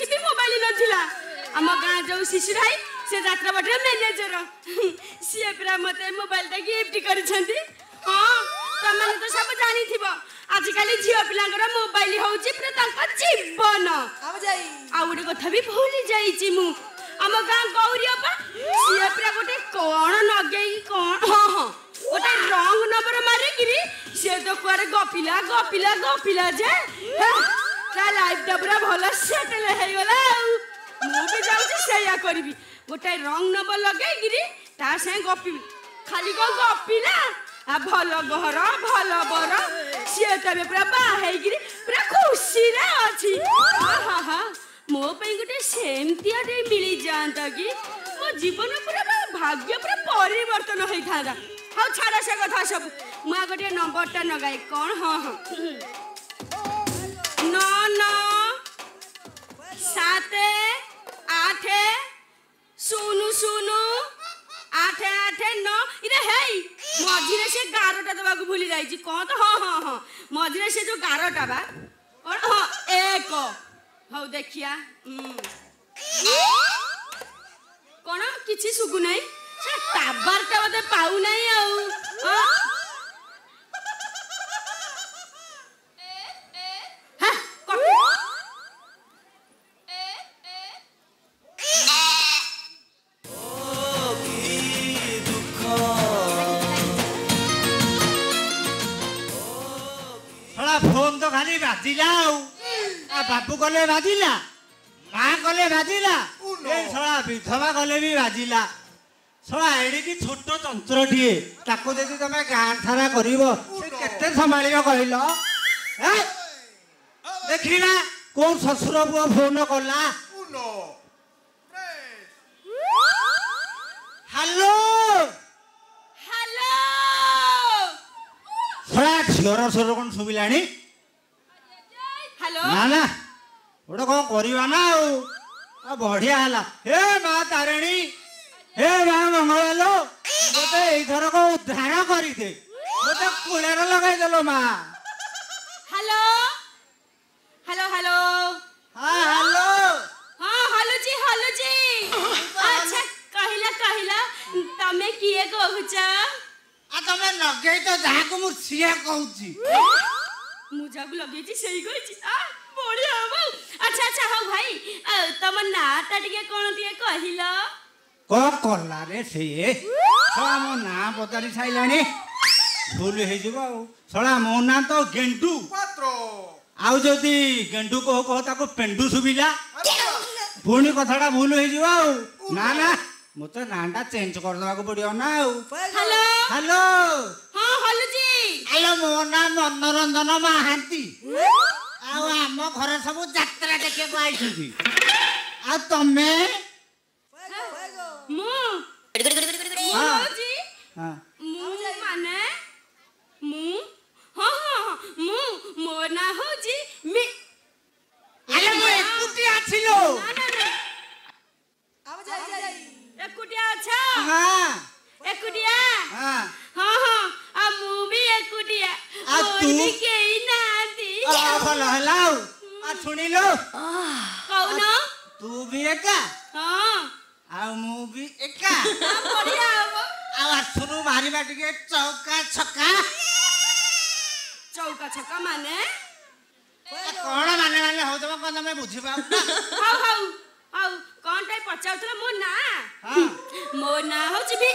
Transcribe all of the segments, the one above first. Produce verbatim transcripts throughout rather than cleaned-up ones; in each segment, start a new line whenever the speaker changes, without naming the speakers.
किसी भी मोबाइल नथिला आम गाँ जो शिशिर भाई से यात्रा बटर मैनेजर सी पूरा मत मोबाइल टा गिफ्ट कर हाँ तुम तो सब जानी थी आजिकल झील पिला मोबाइल हूँ जीवन आ गोटे कथा भी भूली जाइए मु आम गाँ गौरी अपा सी पूरा गोटे कौन नगे कौन हाँ हाँ गोटे रंग नंबर मारिकी सी तो कुआरे गपिला गपिला गपिला जे लाइफ टा पूरा भल सेटल होगला मुझे जाऊँ करी गोटे रंग नंबर लगे से गपी खाली कौन गपिला आ भल घर भल बर सी तब पूरा बाहर पूरा खुशी अच्छी हाँ हाँ मो गोटे सेमतिया मिल जाता कि मो जीवन पूरा भाग्य पूरा परिवर्तन होता हाँ छाड़ से कथा सब मुझे गोटे नंबरटा नगाए कौन हाँ हाँ नौ नौ सात आठ शून्य शून्य आठ आठ नौ इरे है मझे से गारटा दबा भूली जाइए कौन तो हाँ हाँ हाँ मझे से जो गारटा बा और हाँ एक हौ देखिया कौन किसी सुगु नहीं टाबारटा मत पाऊ नहीं आ
फोन तो खाली बाजिला बाबू गले बाजिला माँ गले बाजिला शला विधवा गले भी बाजिला शला एड़ी छोट तंत्र टीए ताको यदि तुम गाँ सारा करते संभाल कहल देखना कौन शशुर पुआ फोन कला हेलो शला झीर स्वर कौन शुभिला ना ना गोटे कौन करवा ना आ बढ़िया है हे माँ तारिणी हे माँ मंगला मत यथर को उद्धार करदे मत कूलर लगेदेल माँ
हेलो हेलो हेलो
हाँ हेलो
हाँ हेलो जी हेलो जी अच्छा कहला कहला तमे किए कहूच
आ तमे लगे तो जहा को मु सिया कहूची
मुझा को लगे जी सही कहची आ बढ़िया हो अच्छा अच्छा हो भाई तम नाटा टिके कोन टिके कहिला
को करला रे से छला मो ना पतारी साइलानी भूल हे जबो छला मो ना तो गेंडू पात्रो आउ जदी गेंडू को को ताको पेंडू सुबिला पुणी कथाटा भूल हे जबो ना ना मते नाटा चेंज कर दवा को पड़ियो ना
हेलो
हेलो
हां हेलो जी
हेलो मो ना मनोरंजन महांती आउ आम घर सब यात्रा देखे को आइछुती आ तमे
मु
हां
जी
हां
मु माने मु हां हां मु मो ना हो जी मी
अरे मो एकुटी आछिलो
ना ना ना अब जाई जाई एकुटिया अच्छा
हां
एकुटिया
हां
हां हां आ मु भी एकुटिया
आ तू
भी केई ना दी
आ भल हलाउ आ सुनिलो
कौन
तू भी एका
हां
आ मु भी एका
बढ़िया हो
आ सुनु मारी बाटी के चौका छक्का
चौका छक्का माने
कौन माने माने हो तुम कौन मैं बुझी पाऊ
हाउ हाउ हाउ कौन टाइप पचाउतला मो ना
हां
मो ना हो जिबी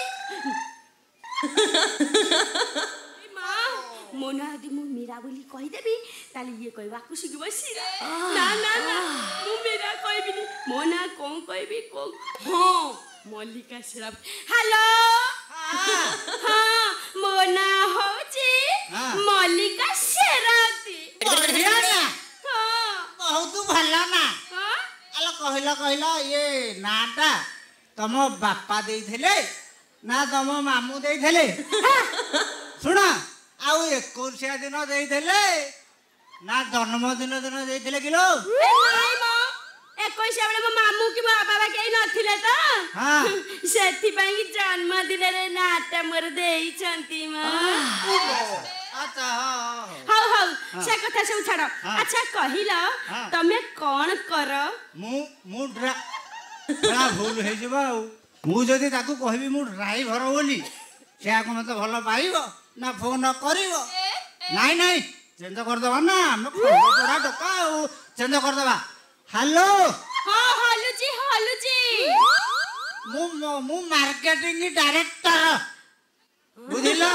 मां मो ना दि मु मीरा बोली कहि देबी ताली ये कहवा खुशी की बसी ना ना ना मु मीरा कहबी मो ना कोन कहबी को हां मल्लिका श्राप हेलो हां हां मो ना हो जी मल्लिका श्राप
बढ़िया ना
हां
बहुत भला ना
हां
आलो कहला कहला ये नाटा तम बापा देइथिले ना तम मामू देइथिले सुना आउ एकुरसिया दिन देइथिले ना जन्मदिन दिन देइथिले किलो
नाही मो एकुरसिया बेले मो मामू कि मो बाबा केई नथिले त
हां
सेथि पई कि जन्मदिन रे नाटा मोर देई छंती म
आ अच्छा हाँ
हौ हौ से कथा सब छाड़
हाँ।
अच्छा कहिल
हाँ।
तमे कौन कर
मु मु ड्रा ड्रा भूल हे जबा मु जदी ताकू कहबी मु ड्राइवर बोली से आको मते भलो पाइबो ना फोन करिवो नाही नाही चेंज कर दबा ना हम थोड़ा टका चेंज कर दबा हेलो
हां हलुजी हलुजी
मु मु मार्केटिंग डायरेक्टर बुझिलो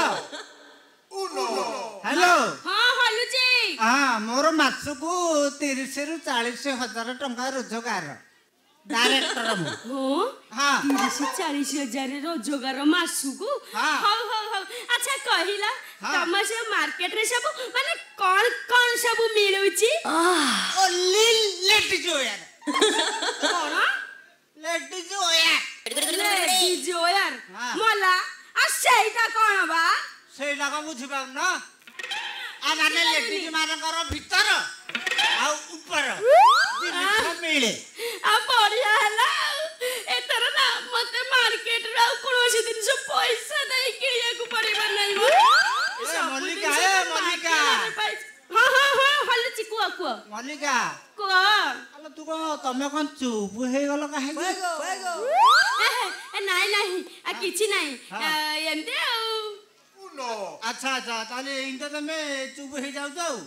हेलो
हां हलुजी
हाँ मोर मासकू तीस रु चालीस हजार टंका रोजगार डायरेक्टर मु
हो
हाँ
तीस चालीस हजार रोजगार मासुकू
हाँ।
हौ हौ हौ अच्छा कहिला
हाँ।
तम से मार्केट रे सब माने कौन कौन सब मिलुची
ओनली लेडीज वेयर
कौन
लेडीज वेयर
लेडीज वेयर
हाँ।
मला आ सेटा कौन बा
सेटा को बुझी पाउ न आ माने लेडीज मानकर भीतर आ ऊपर जिनिस मिले
आ बढ़िया हला एतर ना मते मार्केट रे कोनोसी दिन से पैसा दे किया को पड़िबा नहीं हो
ए मल्लिका ए मल्लिका
हां हां हां हल चिकुआ कुआ
मल्लिका
कुआ
अल तू को तमे कोन चुप हे गलो काहे
ए नाही नाही आ किछि नाही
हाँ।
एमते आ
अच्छा अच्छा ताले इनते तमे चुप हे जाउ जाउ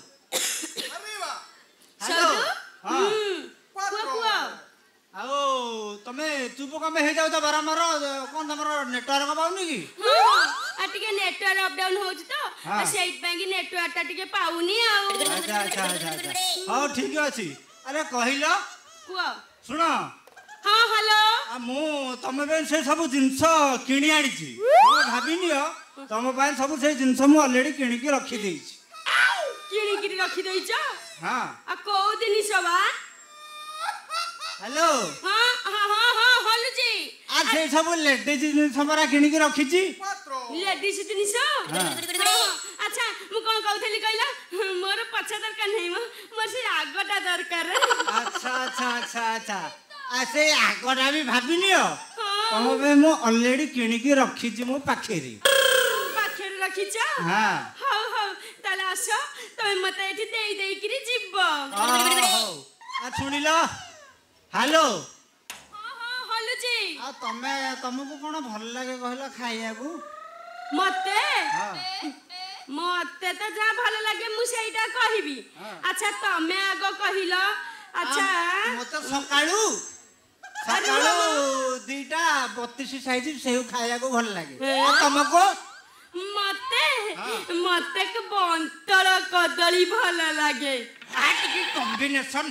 सदु
हाँ
कुआ कुआ
आओ तमे चुप कमे हे जाउ त बराबर कोन तमरो नेटवर्क पाउनी की
हां आ टिके नेटवर्क अप डाउन होछ तो
हाँ।
सेट बैंक नेटवर्क टा टिके पाउनी आ
अच्छा अच्छा अच्छा अच्छा हां ठीक अछि अरे कहिलो
कुआ
सुन
हां हेलो
आ मु तमे बे से सब जिंस किनी आनी छी तमे भाबिनियो तम पाए सब से जिंस मु ऑलरेडी किनी के रखी देई छी
किणी किणी रखी देई छ
हां
आ को दिन सबा
हेलो
हां हां हां हां हलु जी
आ से सब लेडीज जिंस मरा किनी के रखी छी
लेडीज जिनिस
हाँ।
अच्छा मु कोन कहथली कहला मोर पछा दरकार नहीं मो मोर से आगटा दरकार
अच्छा अच्छा अच्छा अच्छा आ से आगडा भी भाबिनियो
हां
तम बे मु ऑलरेडी किनी के रखी छी मो पाखेरी
पाखेर रखी छ
हां
हाउ हाउ ताला आसो तमे मते एठी देई देई किरी जिब्ब
आ सुनिलो हेलो
हां हां हलु जी
आ तमे तुमको कोन भल लागे कहला खाइया को
मते
हां
मते तो जा भल लागे मु सेइटा कहिबी
हाँ।
अच्छा तमे आगो कहिलो अच्छा
मते सकाळू सकाळू दीटा बत्तीस साइज सेउ खाइया को भल लागे आ तुमको
मते
हाँ।
मते के बंतळ कदली भल लागे
हाट की कॉम्बिनेशन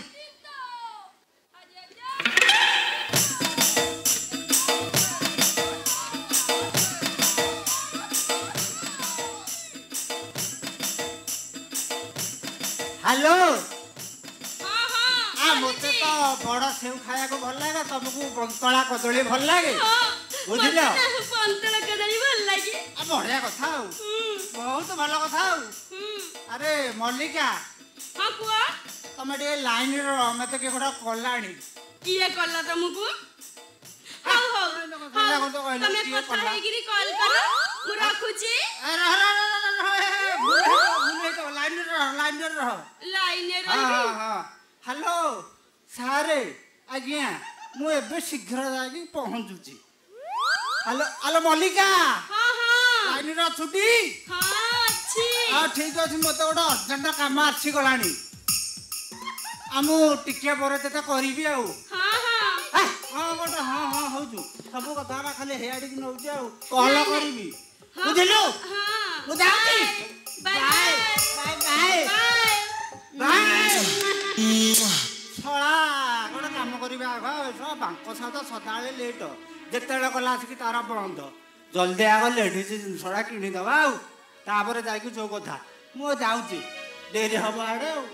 हेलो
हां हां
आ मते तो बड़ सेउ खाइया को भल लागे तुमको बंतळा कदली भल लागे बुझिलो
बंतळ कदली भल लागे
आ बढ़िया कथा हो बहुत भल कथा हो अरे मल्लिका
हां कुआ
तमे डे लाइन रो मते के गोटा कलाणी
किए कला तुमको हाउ हाउ
कला को तो कहला
तमे
किए
कथा
कला
हेगिरी कॉल करो मु राखुची
अरे अरे भूल भूल तो line row line row
line
हां
रही
हां हेलो सारे आज्ञा मु एबे शीघ्र जागी पहुंचुची हेलो हेलो मल्लिका
हां हां
लाइन रो छुटी
हां अच्छी
हां ठीक अछि मते गोटा अर्जेंट काम आछि गलाणी आमु टिके परे तेता करबी आउ
हां हां
हां गोटा हां हां होजु सब कथा खाली हेयाडी कि नउची आउ कहला करबी बुझिलु
हां
बुझाती
bye
bye bye
bye
bye छळा गोटा काम करबी आग सब बांक सादा सदाळे लेट जेतेले कला आसी तारा बंद जल्दी आग लेडीज जिनसडा किनी दबा आउ तापरे जाई जो कथा मु जाउची देरी हबो आडे आउ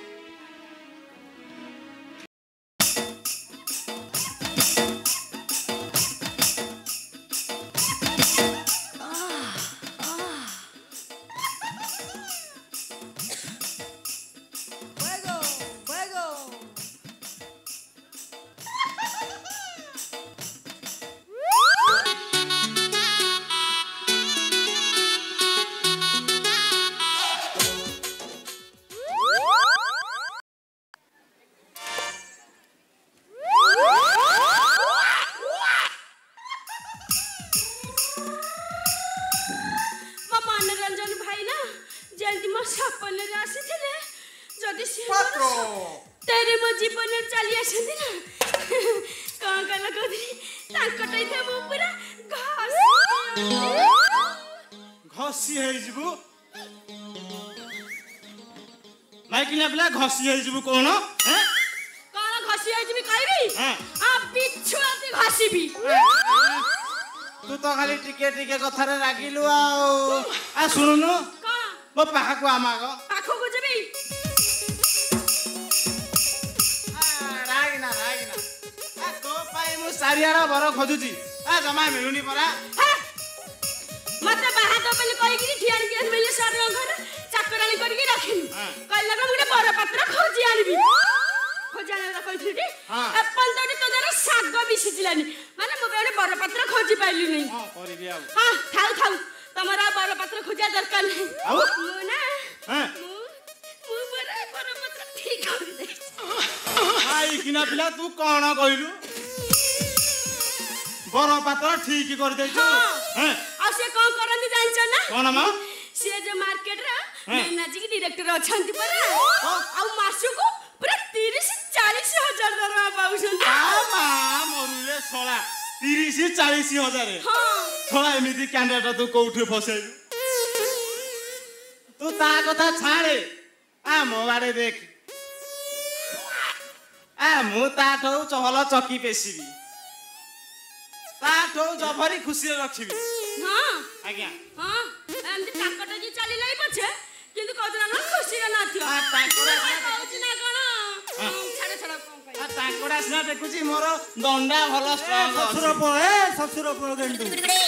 ଘଷି ହେଇଯିବୁ ମାଇକିନା ପିଲା ଘଷି ହେଇଯିବୁ କଣ
କଣ ଘଷି ହେଇଯିବି କହିବି ଆ ବିଛୁଆତି ଘଷିବି
ତୁ ତ ଖାଲି ଟିକେ ଟିକେ କଥାରେ ରାଗିଲୁ ଆଉ ଆ ଶୁଣୁନୁ ମୋ ପାଖକୁ ଆମ
ପାଖକୁ ଯିବି
ରାଗିନା ରାଗିନା ତୋ ପାଇଁ ମୁଁ ଚାରିଆଡ ବର ଖୋଜୁଛି ଜମା ମିଳୁନି ପରା
ମତେ ବାହା ଦବ ବୋଲି କହିକିରି ଠିଆଣି କି ଆସିଲେ ସାର ଘରେ ଚାକରାଣୀ କରିକି ରଖିନି କହିଲା ମୁଁ ଗୋଟେ ବର ପାତ୍ର ଖୋଜି ଆଣିବି ଖୋଜି ଆଣିବା କହିଥିଲି ଏପର୍ଯ୍ୟନ୍ତ ତୋ ଦ୍ୱାରା ଶାଗ ବି ସିଝିଲାନି ମାନେ ମୁଁ ଗୋଟେ ବର ପାତ୍ର ଖୋଜି ପାଇଲିନି
ହଁ କରିବି ଆଉ
ହଁ ଥାଉ ଥାଉ ତମର ଆଉ ବର ପାତ୍ର ଖୋଜିବା ଦରକାର ନାହିଁ ମୁଁ ନା ମୁଁ ମୁଁ ବର ବର ପାତ୍ର ଠିକ କରିଦେଇଛି
ଆଇକିନା ପିଲା ତୁ କଣ କହିଲୁ ବର ପାତ୍ର ଠିକ କରିଦେଇଛୁ
ଆଉ ସେ କଣ କରନ୍ତି ଜାଣିଛ ନା
କଣ ମା
ସେ ଯୋଉ ମାର୍କେଟରେ ମ୍ୟାନେଜିଂ ଡିରେକ୍ଟର ଅଛନ୍ତି ପରା ଆଉ ମାସକୁ ପୁରା ତିରିଶ ଚାଳିଶ ହଜାର ଦରମା ପାଉଛନ୍ତି
ମା ମରୁରେ ଶଳା ତିରିଶ ଚାଳିଶ ହଜାର ଶଳା ଏମିତି କ୍ୟାଣ୍ଡିଡେଟ ତୁ କୋଉଠି ଫସେଇଲୁ ତୁ ତା କଥା ଛାଡେ ଆ ମୋ ଆଡେ ଦେଖ ଆ ମୁଁ ତାଠୁ ଚହଲ ଚକି ପେଶିବି ତାଠୁ ଜଭରି ଖୁସିରେ ରଖିବି
ହଁ
ଆଜ୍ଞା
ହଁ ଏମିତି ତାଙ୍କଟା କି ଚାଲିଲାଇ ପଛେ କିନ୍ତୁ କହୁଥିଲା ନା ଖୁସିରେ ନଥିବ କହୁଛି ନା କଣ ଛାଡ ଛାଡ କଣ କହିବି
ତାଙ୍କଟା ସିନା ଦେଖୁଛି ମୋର ଦଣ୍ଡା ଭଲ
ଶ୍ୱଶୁର ପୁଅ ଏ ଶ୍ୱଶୁର ପୁଅ ଗେଣ୍ଡୁ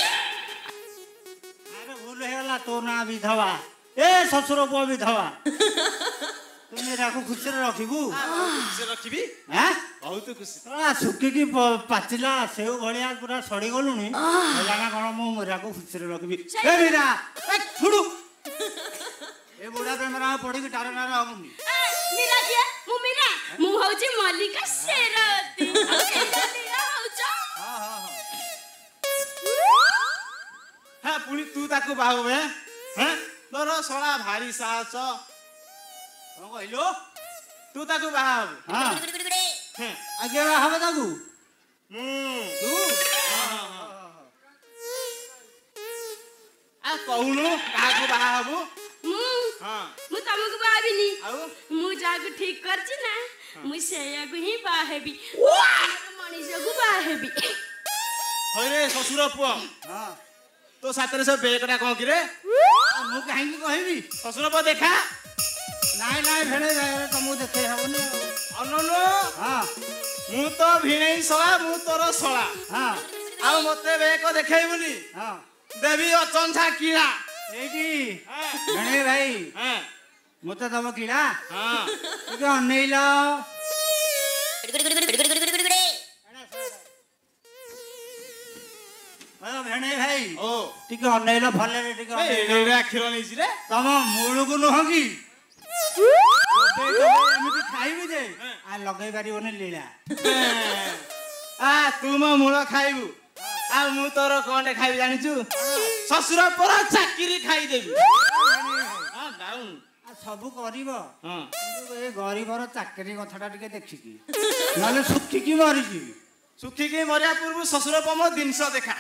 ଆରେ ଭୁଲ ହେଇଗଲା ତୋ ନାଁ ବିଧବା ଏ ଶ୍ୱଶୁର ପୁଅ ବିଧବା ତୁ ମେରାକୁ ଖୁସିରେ ରଖିବୁ
ଖୁସିରେ ରଖିବି ବହୁତ ଖୁସି
ଶୁଖିକି ପାଚିଲା ସେଉ ଭଳିଆ ପୁରା ସଢିଗଲୁଣି ହେଲା ନା କଣ ମୁଁ ମେରାକୁ ଖୁସିରେ ରଖିବି ଏ ମୀରା ଛୁଡୁ ଏ ବୁଢା ପ୍ରେମରେ ଆଉ ପଡିକି ଟାର ନାର ହବୁନି
ମୀରା କିଏ ମୁଁ ମୀରା ମୁଁ ହଉଛି ମଲ୍ଲିକା ସେରାବତୀ ମୀରା ହଉଛ
ହଁ ପୁଣି ତୁ ତାକୁ ବାହୁ ହେ ତୋର ଶଳା ଭାରି ସାହସ
କଣ କହିଲୁ
ତୁ ତାକୁ ବାହା ହବୁ
ଆଜ୍ଞା ବାହା ହବ ତାକୁ
ତୁ କହୁନୁ କାହାକୁ ବାହା ହବୁ
ମୁଁ ମୁଁ ତମକୁ ବାହା ହେବିନି ମୁଁ ଯାହାକୁ ଠିକ କରିଛି ନା ମୁଁ ସେଇଆକୁ ହିଁ ବାହା ହେବି ମଣିଷକୁ ବାହା ହେବି
ହଇରେ ଶ୍ୱଶୁର ପୁଅ ତୋ ସାଥିରେ ସେ ବେକଟା କଣ କିରେ
ମୁଁ କାହିଁକି କହିବି
ଶ୍ୱଶୁର ପୁଅ ଦେଖା
ନାଇଁ ନାଇଁ ଭେଣେଇ ତମକୁ ଦେଖେଇ ହବନି
ଅନନୁ ମୁଁ ତ ଭିଣେଇ ଶଳା ମୁଁ ତୋର ଶଳା ଆଉ ମତେ ବେକ ଦେଖେଇବୁନି ଦେବି ଅଚଞ୍ଛା କିଳା
ଏଇଠି ଭେଣେଇ ଭାଇ ମତେ ଦବ କିଳା ଟିକେ ଅନେଇଲ ଭେଣେଇ ଭାଇ ଟିକେ ଅନେଇଲ ଭଲରେ ଟିକେ
କ୍ଷୀର ନେଇଛି ରେ
ତମ ମୂଳକୁ ନୁହଁ କି ଏମିତି ଖାଇବି ଯେ ଆଉ ଲଗେଇ ପାରିବନି ଲୀଳା
ଆ ତୁ ମୋ ମୂଳ ଖାଇବୁ ଆଉ ମୁଁ ତୋର କଣଟେ ଖାଇବି ଜାଣିଛୁ ଶ୍ୱଶୁର ପର ଚାକିରି ଖାଇଦେବି
ସବୁ କରିବ ଏ ଗରିବର ଚାକିରି କଥାଟା ଟିକେ ଦେଖିକି ନହେଲେ ଶୁଖିକି ମରିଯିବି
ଶୁଖିକି ମରିବା ପୂର୍ବରୁ ଶ୍ୱଶୁର ପର ମୋ ଜିନିଷ ଦେଖା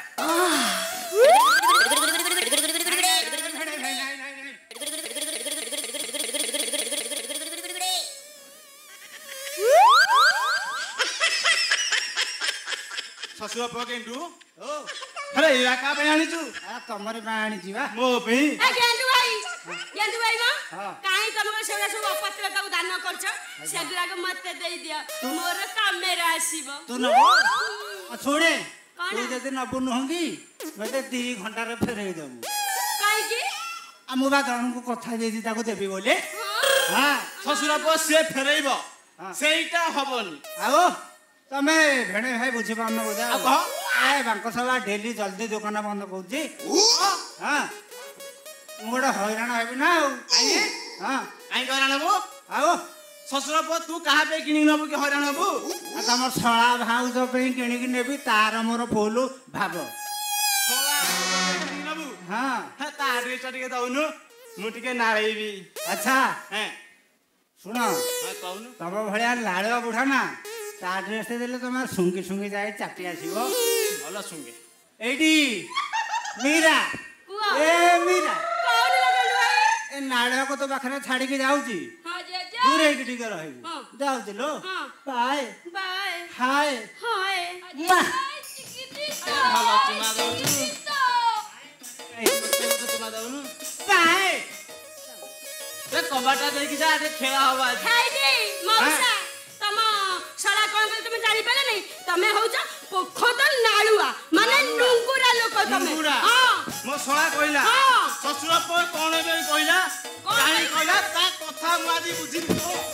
ଶ୍ୱଶୁର ପୁଅ ଗେଣ୍ଡୁ ଆରେ ଏଇଆ କା ପାଇଁ ଆଣିଛୁ
ତମରି ପାଇଁ ଆଣିଛି ବା
ମୋ ପାଇଁ
ଗେଣ୍ଡୁ ଭାଇ ଗେଣ୍ଡୁ ଭାଇ ମ କାହିଁ ତମର ସେଗୁଡା ସବୁ ଅପତ୍ର ତାକୁ ଦାନ କରୁଛ ସେଗୁଡାକ ମତେ ଦେଇଦିଅ ମୋର କାମରେ ଆସିବ
ତୁ ନବ ଶୁଣେ ତୁ ଯଦି ନବୁ ନୁହଁ କି ମତେ ଦି ଘଣ୍ଟାରେ ଫେରେଇ ଦବୁ
କାହିଁକି
ଆଉ ମୁଁ ବା ଜଣଙ୍କୁ କଥା ଦେଇଛି ତାକୁ ଦେବି ବୋଲି
ଶ୍ୱଶୁର ପୁଅ ସିଏ ଫେରେଇବ ସେଇଟା ହବନି
ଆଉ ତମେ ଭେଣେ ଭାଇ ବୁଝିପାରୁନ ବୋଧେ ଏ ବାଙ୍କ ସଭା ଡେଲି ଜଲ୍ଦି ଦୋକାନ ବନ୍ଦ କରୁଛି ହଁ ମୁଁ ଗୋଟେ ହଇରାଣ ହେବି ନା ଆଉ
କାହିଁକି ହଇରାଣ ହବୁ
ଆଉ
ଶ୍ୱଶୁର ପୁଅ ତୁ କାହା ପାଇଁ କିଣିକି ନବୁ କି ହଇରାଣ ହବୁ
ତମ ଶଳା ଭାଉଜ ପାଇଁ କିଣିକି ନେବି ତାର ମୋର ଫୁଲ ଭାବ
ନବୁ
ହଁ
ତା ଆଡ୍ରେସଟା ଟିକେ ଦଉନୁ ମୁଁ ଟିକେ ନାଳେଇବି
ଆଚ୍ଛା ଶୁଣ
କହୁନୁ
ତମ ଭଳିଆ ଲାଳୁଆ ବୁଢା ନା ତା ଆଡ୍ରେସ ଦେଲେ ତମେ ଶୁଙ୍ଗି ଶୁଙ୍ଗି ଯାଇ ଚାପି ଆସିବ
ଭଲ ଶୁଙ୍ଗେ
ଏଇଠି ମୀରା ଏ ମୀରା ए नाड़क तो पाखरे छाड़ी के जाउची
हां जेजे
दूर है कि ठीक रहबू
हाँ।
जाउची लो
हाँ।
बाय
बाय
हाय
हाय
वाह
ଭଲ ଚୁମା ଦଉଛୁ ଚୁମା ଦଉନୁ
ବାଏ
ସେ କବାଟା ଦେଇକି ଯା ଏଠି ଖେଳ ହବ ଆଜି
ଖାଇନି ମଉସା ତମ ଶଳା କଣ କଲେ ତମେ ଜାଣି ପାରିଲ ନାହିଁ ତମେ ହଉଛ ପୋଖତ ନାଳୁଆ ମାନେ ନୁଙ୍ଗୁରା ଲୋକ ତମେ
ନୁଙ୍ଗୁରା?
ହଁ
ମୋ ଶଳା କହିଲା
ହଁ।
ଶ୍ୱଶୁର ପୁଅ କଣ ଏବେ କହିଲା
କଣ
କାହିଁ
କହିଲା?
କହିଲା ତା କଥା ମୁଁ ଆଜି ବୁଝିବି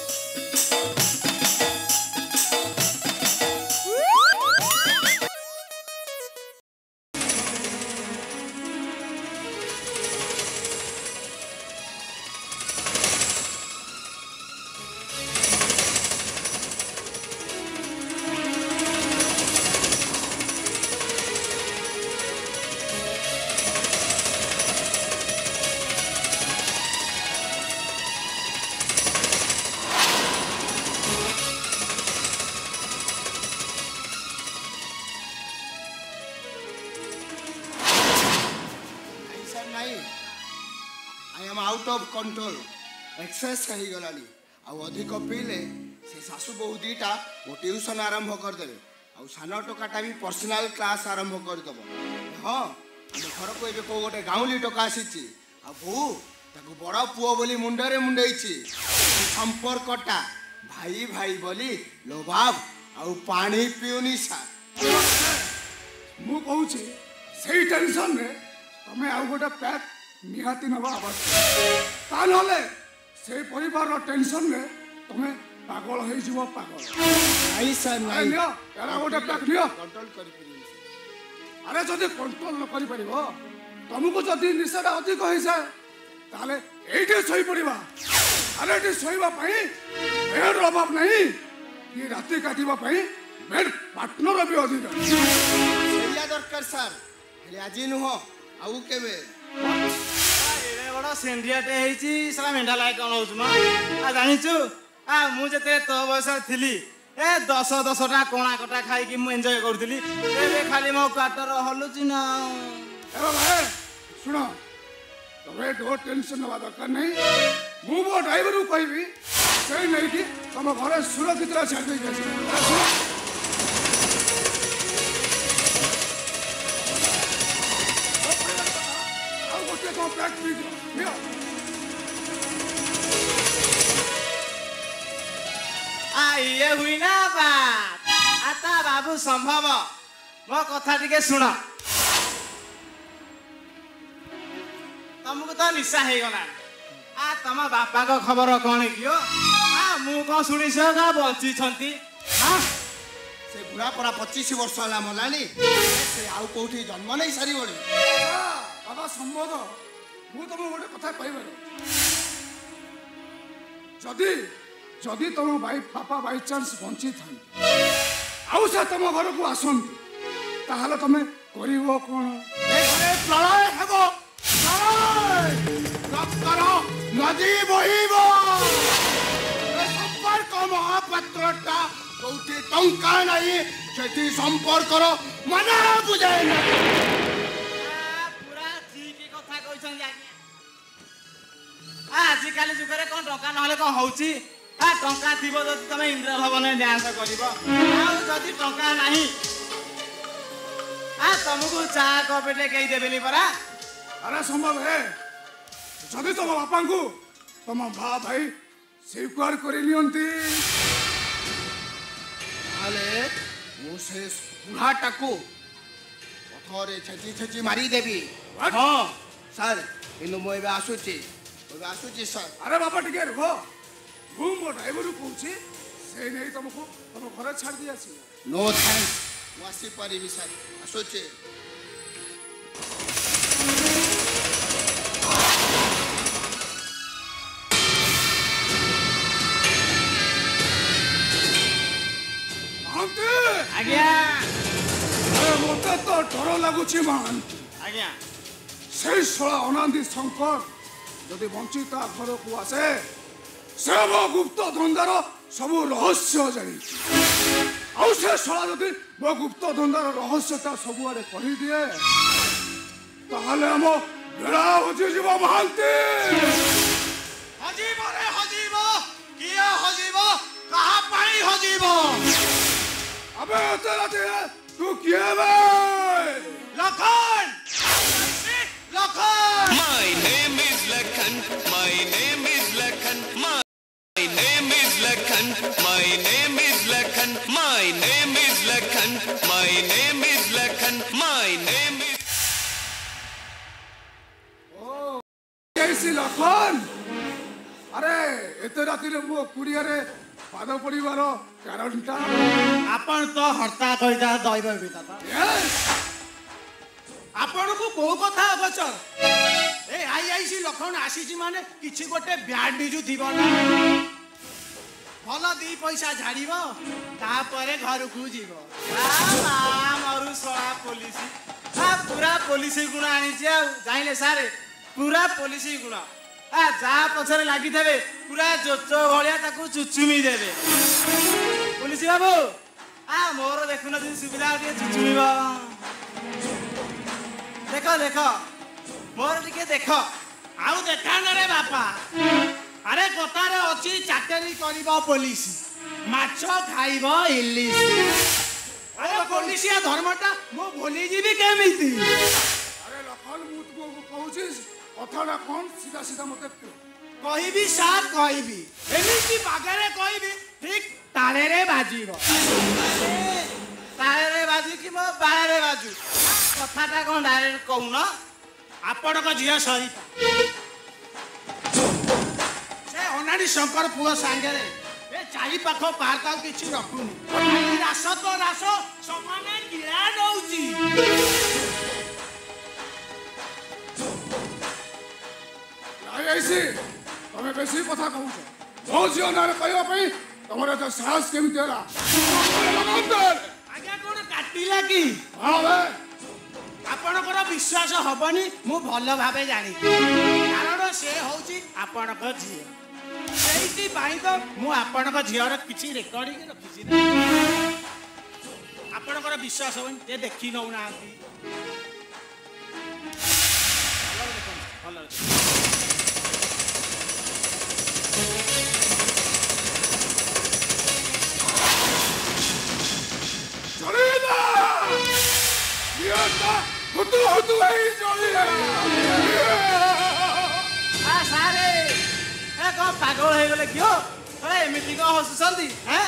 I am out of control. Access ହେଇଗଲାଣି ଆଉ ଅଧିକ ପିଇଲେ ସେ ଶାଶୁ ବୋହୂ ଦିଟା ମୋ ଟ୍ୟୁସନ୍ ଆରମ୍ଭ କରିଦେବେ ଆଉ ସାନ ଟୋକାଟା ବି ପର୍ସନାଲ କ୍ଲାସ୍ ଆରମ୍ଭ କରିଦେବ ହଁ ଆମ ଘରକୁ ଏବେ କେଉଁ ଗୋଟେ ଗାଉଁଲି ଟୋକା ଆସିଛି ଆଉ ବୋହୂ ତାକୁ ବଡ଼ ପୁଅ ବୋଲି ମୁଣ୍ଡରେ ମୁଣ୍ଡେଇଛି ସମ୍ପର୍କଟା ଭାଇ ଭାଇ ବୋଲି ଲୋଭାବ ଆଉ ପାଣି ପିଉନି ସା
ମୁଁ କହୁଛି ସେଇ ଟେନସନରେ ତମେ ଆଉ ଗୋଟେ ପ୍ୟାକ୍ ନିହାତି ନେବା ଆବଶ୍ୟକ ତା ନହେଲେ ସେଇ ପରିବାରର ଟେନସନରେ ତମେ ପାଗଳ ହେଇଯିବ ପାଗଳ
ନାଇଁ ସାର୍
ଆରେ ନିଅ ଏରା ଗୋଟେ ପ୍ୟାକ୍ ନିଅ
କଣ୍ଟ୍ରୋଲ କରିପାରିବି
ଆରେ ଯଦି କଣ୍ଟ୍ରୋଲ ନ କରିପାରିବ ତମକୁ ଯଦି ନିଶାଟା ଅଧିକ ହେଇଯାଏ ତାହେଲେ ଏଇଠି ଶୋଇପଡ଼ିବା ଆରେ ଏଠି ଶୋଇବା ପାଇଁ ବେଡ୍ର ଅଭାବ ନାହିଁ କି ରାତି କାଟିବା ପାଇଁ ବେଡ୍ ପାର୍ଟନର ବି ଅଧିକ
ସେଇଆ ଦରକାର ସାର୍ ହେଲେ ଆଜି ନୁହଁ ଆଉ କେବେ
ଏଡ଼େ ବଡ଼ ସେଣ୍ଡିଆଟେ ହେଇଛି ସେଟା ମେଣ୍ଢା ଲାଗ କଣ ହଉଛୁ ମ ଆ ଜାଣିଛୁ ଆ ମୁଁ ଯେତେ ତୋ ବୟସରେ ଥିଲି ଏ ଦଶ ଦଶଟା କଣା କଟା ଖାଇକି ମୁଁ ଏନ୍ଜୟ କରୁଥିଲି ଏବେ ଖାଲି ମୋ କାଟର ହଲୁଛି ନା
ଏ ଭାଇ ଶୁଣ ତମେ ଡୋର ଟେନସନ ନେବା ଦରକାର ନାହିଁ ମୁଁ ମୋ ଡ୍ରାଇଭରକୁ କହିବି ସେଇ ନେଇକି ତମ ଘରେ ସୁରକ୍ଷିତରେ ଛାଡ଼ି ଦେଇକି ଆସିବ ଆଉ ଗୋଟେ କଣ ପ୍ୟାକ୍ ପିଇଦିଅ ନିଅ
ଆ ଇଏ ହୁଇ ନା ବା ଆ ତା ବାବୁ ସମ୍ଭବ ମୋ କଥା ଟିକେ ଶୁଣ ତମକୁ ତ ନିଶା ହେଇଗଲା ଆ ତମ ବାପାଙ୍କ ଖବର କଣ କିଓ ଆ ମୁଁ କଣ ଶୁଣିଛ ନା ବଞ୍ଚିଛନ୍ତି
ସେ ବୁଢ଼ା ପରା ପଚିଶ ବର୍ଷ ହେଲା ମଲାଣି ସେ ଆଉ କୋଉଠି ଜନ୍ମ ନେଇ ସାରିବଣି
ବାବା ସମ୍ବୋଧ ମୁଁ ତମକୁ ଗୋଟେ କଥା କହିବାର ଯଦି ଯଦି ତମ ଭାଇ ବାପା ବାଇଚାନ୍ସ ବଞ୍ଚିଥାନ୍ତି ଆଉ ସେ ତମ ଘରକୁ ଆସନ୍ତି ତାହେଲେ ତମେ କରିବ କଣ
ପ୍ରଳୟ ହେବ ରକ୍ତର ନଦୀ ବହିବ ସମ୍ପର୍କ ମହାପାତ୍ରଟା କୋଉଠି ଟଙ୍କା ନାହିଁ ସେଠି ସମ୍ପର୍କର ମନା ବୁଝାଏ ନା
ପୁରା ଠିକ କଥା କହିଛନ୍ତି ଆଜ୍ଞା ଆଜିକାଲି ଯୁଗରେ କଣ ଟଙ୍କା ନହେଲେ କଣ ହଉଛି ଆ ଟଙ୍କା ଥିବ ଯଦି ତମେ ଇନ୍ଦ୍ର ଭବନରେ ଡ୍ୟାନ୍ସ କରିବ ଆଉ ଯଦି ଟଙ୍କା ନାହିଁ ଆ ତମକୁ ଚା କପଟେ କେହି ଦେବେନି ପରା
ଆରେ ସମ୍ଭବ ହେ ଯଦି ତମ ବାପାଙ୍କୁ ତମ ମା ଭାଇ ସ୍ୱୀକାର କରି ନିଅନ୍ତି
ତାହେଲେ ମୁଁ ସେ ବୁଢ଼ାଟାକୁ ପଥରେ ଛେଚି ଛେଚି ମାରିଦେବି
ହଁ
ସାର୍ କିନ୍ତୁ ମୁଁ ଏବେ ଆସୁଛି ଏବେ ଆସୁଛି ସାର୍
ଆରେ ବାପା ଟିକେ ରୁହ ମୁଁ ମୋ ଡ୍ରାଇଭରକୁ କହୁଛି ସେ ନେଇ ତମକୁ ତମ ଘରେ ଛାଡ଼ି ଦେଇ ଆସିବ
ନୋ ଥ୍ୟାଙ୍କ୍ସ ମୁଁ ଆସିପାରିବି ସାର୍ ଆସୁଛି
ଆଜ୍ଞା
ମତେ ତ ଡର ଲାଗୁଛି ମହାନ୍ତି
ଆଜ୍ଞା
ସେଇ ଶଳା ଅନାନ୍ଦି ଶଙ୍କର ଯଦି ବଞ୍ଚି ତା ଘରକୁ ଆସେ ସେ ମୋ ଗୁପ୍ତ ଧନ୍ଦାର ସବୁ ରହସ୍ୟ ଜାଣିଛି ଆଉ ସେ ଶଳା ଯଦି ମୋ ଗୁପ୍ତ ଧନ୍ଦାର ରହସ୍ୟଟା ସବୁଆଡେ କହିଦିଏ ତାହେଲେ ଆମ ବେଳା ହଜିଯିବ ମହାନ୍ତି
हजीब रे हजीब किया हजीब कहा पाई हजीब
अबे तेरा तेरा तू किया बे
Lakhan Lakhan
My name is Lakhan. My name is Lakhan. My name is Lakhan. My name is Lakhan. My name is Lakhan. My name is Lakhan. My name is.
कैसी लखन अरे एते राति रे मो कुड़िया रे पाद पड़िबार कारणटा
आपण तो हर्ता कहिता दैव बिता
यस
आपण को को कथा अगचर ए आई आई सी लखन आसीची माने किछि गोटे ब्याड डिजु दिबो ना भला दी पैसा झाड़ीबो तापरे घर को जीवो आ मारू सळा पुलिस आ पूरा पुलिस गुण आनी छी आ जाइले सारे पूरा पुलिस गुण आ जा पछरे लागि देबे पूरा जोचो भलिया ताकू चुचुमी देबे पुलिस बाबू आ मोर देखुन दिन सुविधा दे चुचुमीबा देखो देखो मोर टिके देखो आउ देखा न रे बापा अरे कतारे अछि चाकरी करिबो पुलिस माछो खाइबो इलिस अरे पुलिसिया धर्मटा मो भूली जीबी केमिति
अरे लखन मु तुको कहूचिस कथाटा कोन सीधा सीधा मते
कहिबी साथ कहिबी एमिति बागरे कहिबी ठीक तारे रे बाजीबो तारे रे बाजी कि मो बारे रे बाजू कथाटा कोन डायरेक्ट कहू न आपण को झिया सहिता से अनाडी शंकर पुओ सांगे रे ए चाई पाखो पार्क आ किछि रखुनी रास तो रास समाने गिरा दउची
आई ऐसी तमे बेसी कथा कहूछ मो जियो नारे कहवा पई तमरे तो साहस केमिति होला
आज्ञा कोन काटिला कि
हां बे
आपणकर विश्वास हबनी मु भल भाबे जानी कारण से होची आपणक झियो सेइति बाई तो मु आपणक झियर किछि रेकॉर्डिंग रखिछि आपणकर विश्वास हबनी जे देखि नउ नांती भल देखो
चलेगा ये ना हुतु हुतु आई चलेगा
आ सारे ए को पागल हे गेले कियो अरे एमिति को हसुसंदी हैं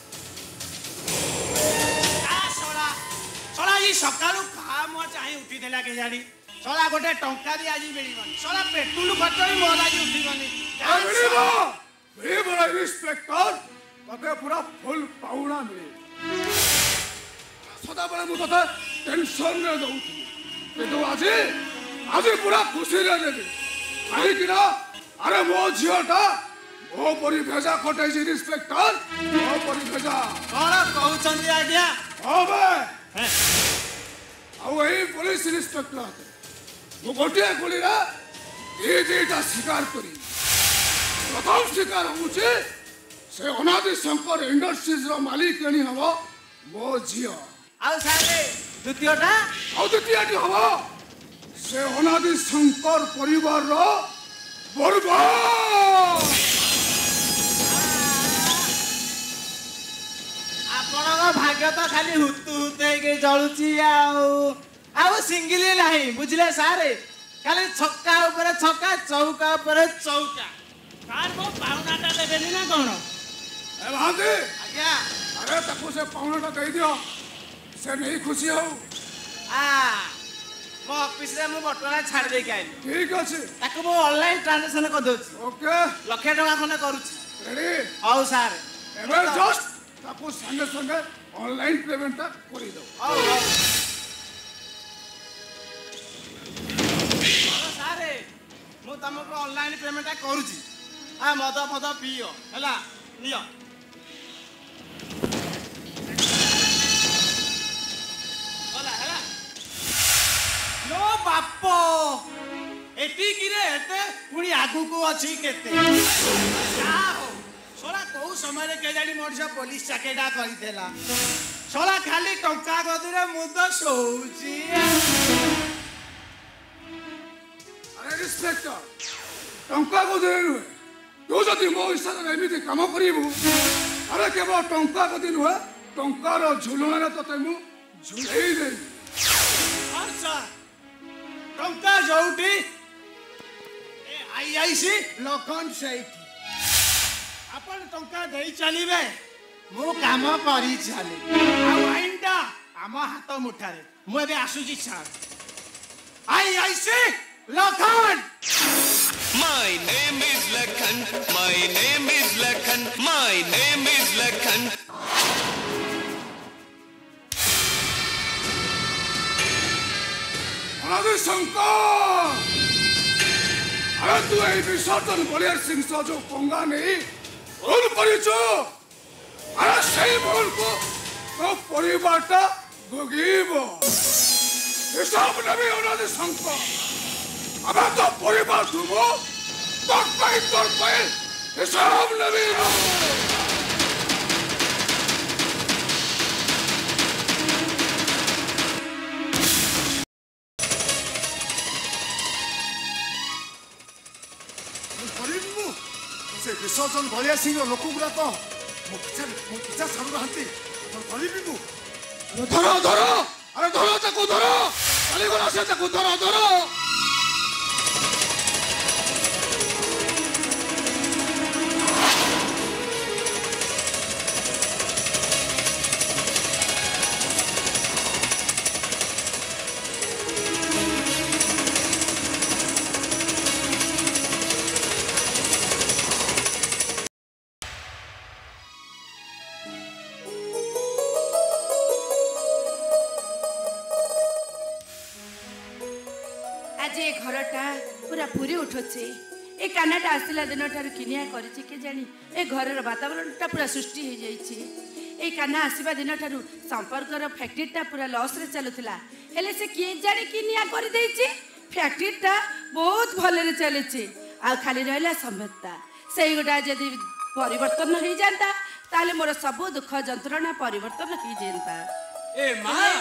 आ सोला सोला ई सकाळू खा मो चाहि उठी देला के जाडी सोला गोटे टंका दी आजी बेळीबनी सोला पेट्रोल खर्च भी मोर आजी उठीबनी
मिलिबो मिलिबो रिस्पेक्टर तते पूरा फुल पाउना मिले सदा बेले मु तते टेंशन रे दउथि କିନ୍ତୁ ଆଜି ଆଜି ପୁରା ଖୁସିରେ ଦେବି କାହିଁକି ନା ଆରେ ମୋ ଝିଅଟା ମୋ ପରି ଭେଜା ଖଟେଇଛି ଇନ୍ସପେକ୍ଟର ମୋ ପରି ଭେଜା
କଣ କହୁଛନ୍ତି ଆଜ୍ଞା
ହଁ ବେ ଆଉ ଏଇ ପୋଲିସ ଇନ୍ସପେକ୍ଟର ମୁଁ ଗୋଟିଏ ଗୁଳିରେ ଦି ଦିଟା ଶିକାର କରି ପ୍ରଥମ ଶିକାର ହେଉଛି ସେ ଅନାଦି ଶଙ୍କର ଇଣ୍ଡଷ୍ଟ୍ରିଜର ମାଲିକାଣୀ ହବ ମୋ ଝିଅ
ଆଉ ସାରେ ଦ୍ୱିତୀୟଟା
ଆଉ ଦ୍ୱିତୀୟଟି ହବ ସେ ଅନାଦି ଶଙ୍କର ପରିବାରର ବର୍ବ
ଆପଣଙ୍କ ଭାଗ୍ୟ ତ ଖାଲି ହୁତୁ ହୁତୁ ହେଇକି ଜଳୁଛି ଆଉ ଆଉ ସିଙ୍ଗିଲି ନାହିଁ ବୁଝିଲେ ସାରେ ଖାଲି ଛକା ଉପରେ ଛକା ଚୌକା ଉପରେ ଚୌକା ସାର୍ ମୋ ପାଉଣାଟା ଦେବେନି ନା କଣ
ଏ ମହାନ୍ତି
ଆଜ୍ଞା
ଆରେ ତାକୁ ସେ ପାଉଣାଟା ଦେଇଦିଅ ସେ ନେଇ ଖୁସି ହଉ
ଆ ମୋ ଅଫିସରେ ମୁଁ ବଟୁଆଟା ଛାଡ଼ି ଦେଇକି ଆଇଲି
ଠିକ ଅଛି
ତାକୁ ମୁଁ ଅନଲାଇନ୍ ଟ୍ରାଞ୍ଜାକ୍ସନ୍ କରିଦେଉଛି
ଓକେ
ଲକ୍ଷେ ଟଙ୍କା ଖଣ୍ଡେ କରୁଛି
ରେଡି
ହଉ ସାର୍
ଏବେ ଜଷ୍ଟ ତାକୁ ସାଙ୍ଗେ ସାଙ୍ଗେ ଅନଲାଇନ୍ ପେମେଣ୍ଟଟା କରିଦେଉ
ହଉ ହଉ ସାରେ ମୁଁ ତମକୁ ଅନଲାଇନ୍ ପେମେଣ୍ଟଟା କରୁଛି ଆ ମଦ ଫଦ ପିଅ ହେଲା ନିଅ ଗଲା ହେଲା ଲୋ ବାପ ଏତିକିରେ ଏତେ ପୁଣି ଆଗକୁ ଅଛି କେତେ ଯାହା ହଉ ଶଳା କୋଉ ସମୟରେ କେଜାଣି ମଣିଷ ପୋଲିସ ଚାକିରିଟା କରିଥିଲା ଶଳା ଖାଲି ଟଙ୍କା ଗଦିରେ ମୁଁ ତ ଶୋଉଛି
ଆରେ ଇନ୍ସପେକ୍ଟର ଟଙ୍କା କୋଉଥିରେ ନୁହେଁ तू जदि मो इशारा एमती काम करू अरे केवल टंका कदी नुहे टंकार झुलण तोते मु झुलई दे
अच्छा टंका जोटी ए आई आई सी
लखन सेठी
आपण टंका देई चलीबे मु काम करी चली आ आइंडा आम हाथ मुठारे मु एबे आसुची छाड़ आई आई सी Lakhan
My name is Lakhan. My name is Lakhan. My name is Lakhan.
अरे शंकर अरे तू ये विसर्जन बलियार सिंह से जो पंगा नहीं भूल परिचो अरे सही भूल को तो परिवारटा भोगीबो हिसाब नबी अनादि शंकर अब तो परिवार तुमो तक पाई तक पाई हिसाब नबी
से विसर्जन बलिया सिंह लोक गुड़ाक मो पिछा मो पिछा छाड़ू ना
धरो धरो अरे धरो ताकू धरो चलीगला से ताकू धरो धरो
ए कानाटा आसला दिन ठार किनिया करिछि के जानी ए घरर वातावरणटा पूरा सृष्टि हो जाइछि ए काना आसीबा दिन ठार संपर्कर फैक्ट्रीटा पूरा लॉस रे चलुतला हेले से के जानी किनिया कर देछि फैक्ट्रीटा बहुत भले रे चलेछि आ खाली रहला संबत्ता सेई गोटा जदी परिवर्तन हो जानता ताले मोर सब दुख जंत्रणा परिवर्तन हो जानता
ए मां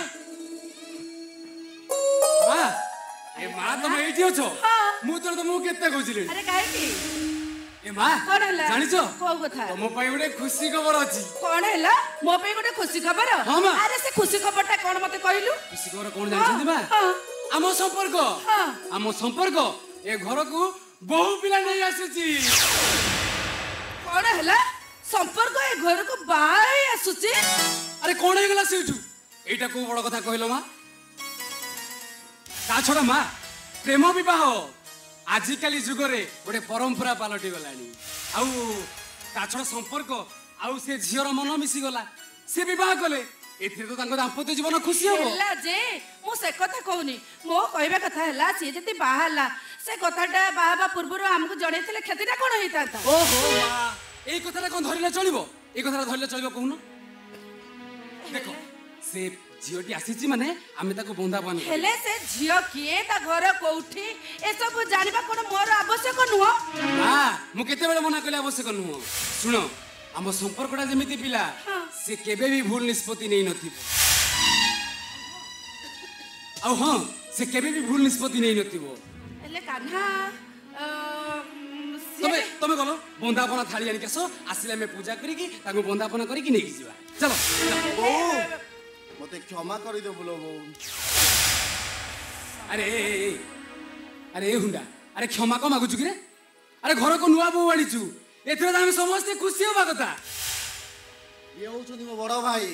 मां ए मां तुम एठी अछो मु तोर तुमको केते खोजिले
अरे काहे की
ए मां
कोन हला
जानि छो
को कथा
तुम पई गोटे खुशी खबर अछि
कोन हला मो पई गोटे खुशी खबर
हां मां
अरे से खुशी खबरटा कोन मते कहलु
खुशी खबर कोन जानि छथि मां आमो संपर्क
हां
आमो संपर्क ए घर को बहु पिला नै आसुची
कोन हला संपर्क ए घर को बाई आसुची
अरे कोन हे गला सेठू एटा को बड़ कथा कहलो मां ता छोड़ा मां प्रेम विवाह आजिकाली जुगरे गोटे परंपरा पलटि गलानी आउ ता छोड़ा संपर्क आउ से झियर मन मिसी गला से विवाह कले एथे तो तांको दाम्पत्य जीवन खुशी होबो
हला जे मु से कथा कहूनी मो कहबा कथा हला से जति बाहला से कथाटा बाहाबा पूर्वरो हमकु जणैथिले खेतीटा कोन होइताता
ओहो मां एई कथाटा कोन धरिले चलिबो एई कथाटा धरिले चलिबो कहूनो देखो से झियोटी आसीची माने आमे ताको बंदापन
हेले से झियो किए ता घर कोठी ए सब जानिबा कोन मोर आवश्यक नुहो
हां मु केते बेले मना कले आवश्यक नुहो सुनो हम संपर्कटा जेमिति पिला से केबे भी भूल निष्पत्ति नै नथि औ हां से केबे भी भूल निष्पत्ति नै नथिबो
हेले कान्हा
तमे तमे गलो बंदापन थाली आनी केसो आसिले में पूजा करी की ताको बंदापन करी की नेकी जीवा चलो
ओ मते क्षमा करी दो बोलो बो
अरे अरे हुंडा अरे क्षमा को मागुछु कि रे अरे घर को नुआ बो आनिछु एथरे हम समस्त खुशी होबा कथा
ये होछनी मो बड़ भाई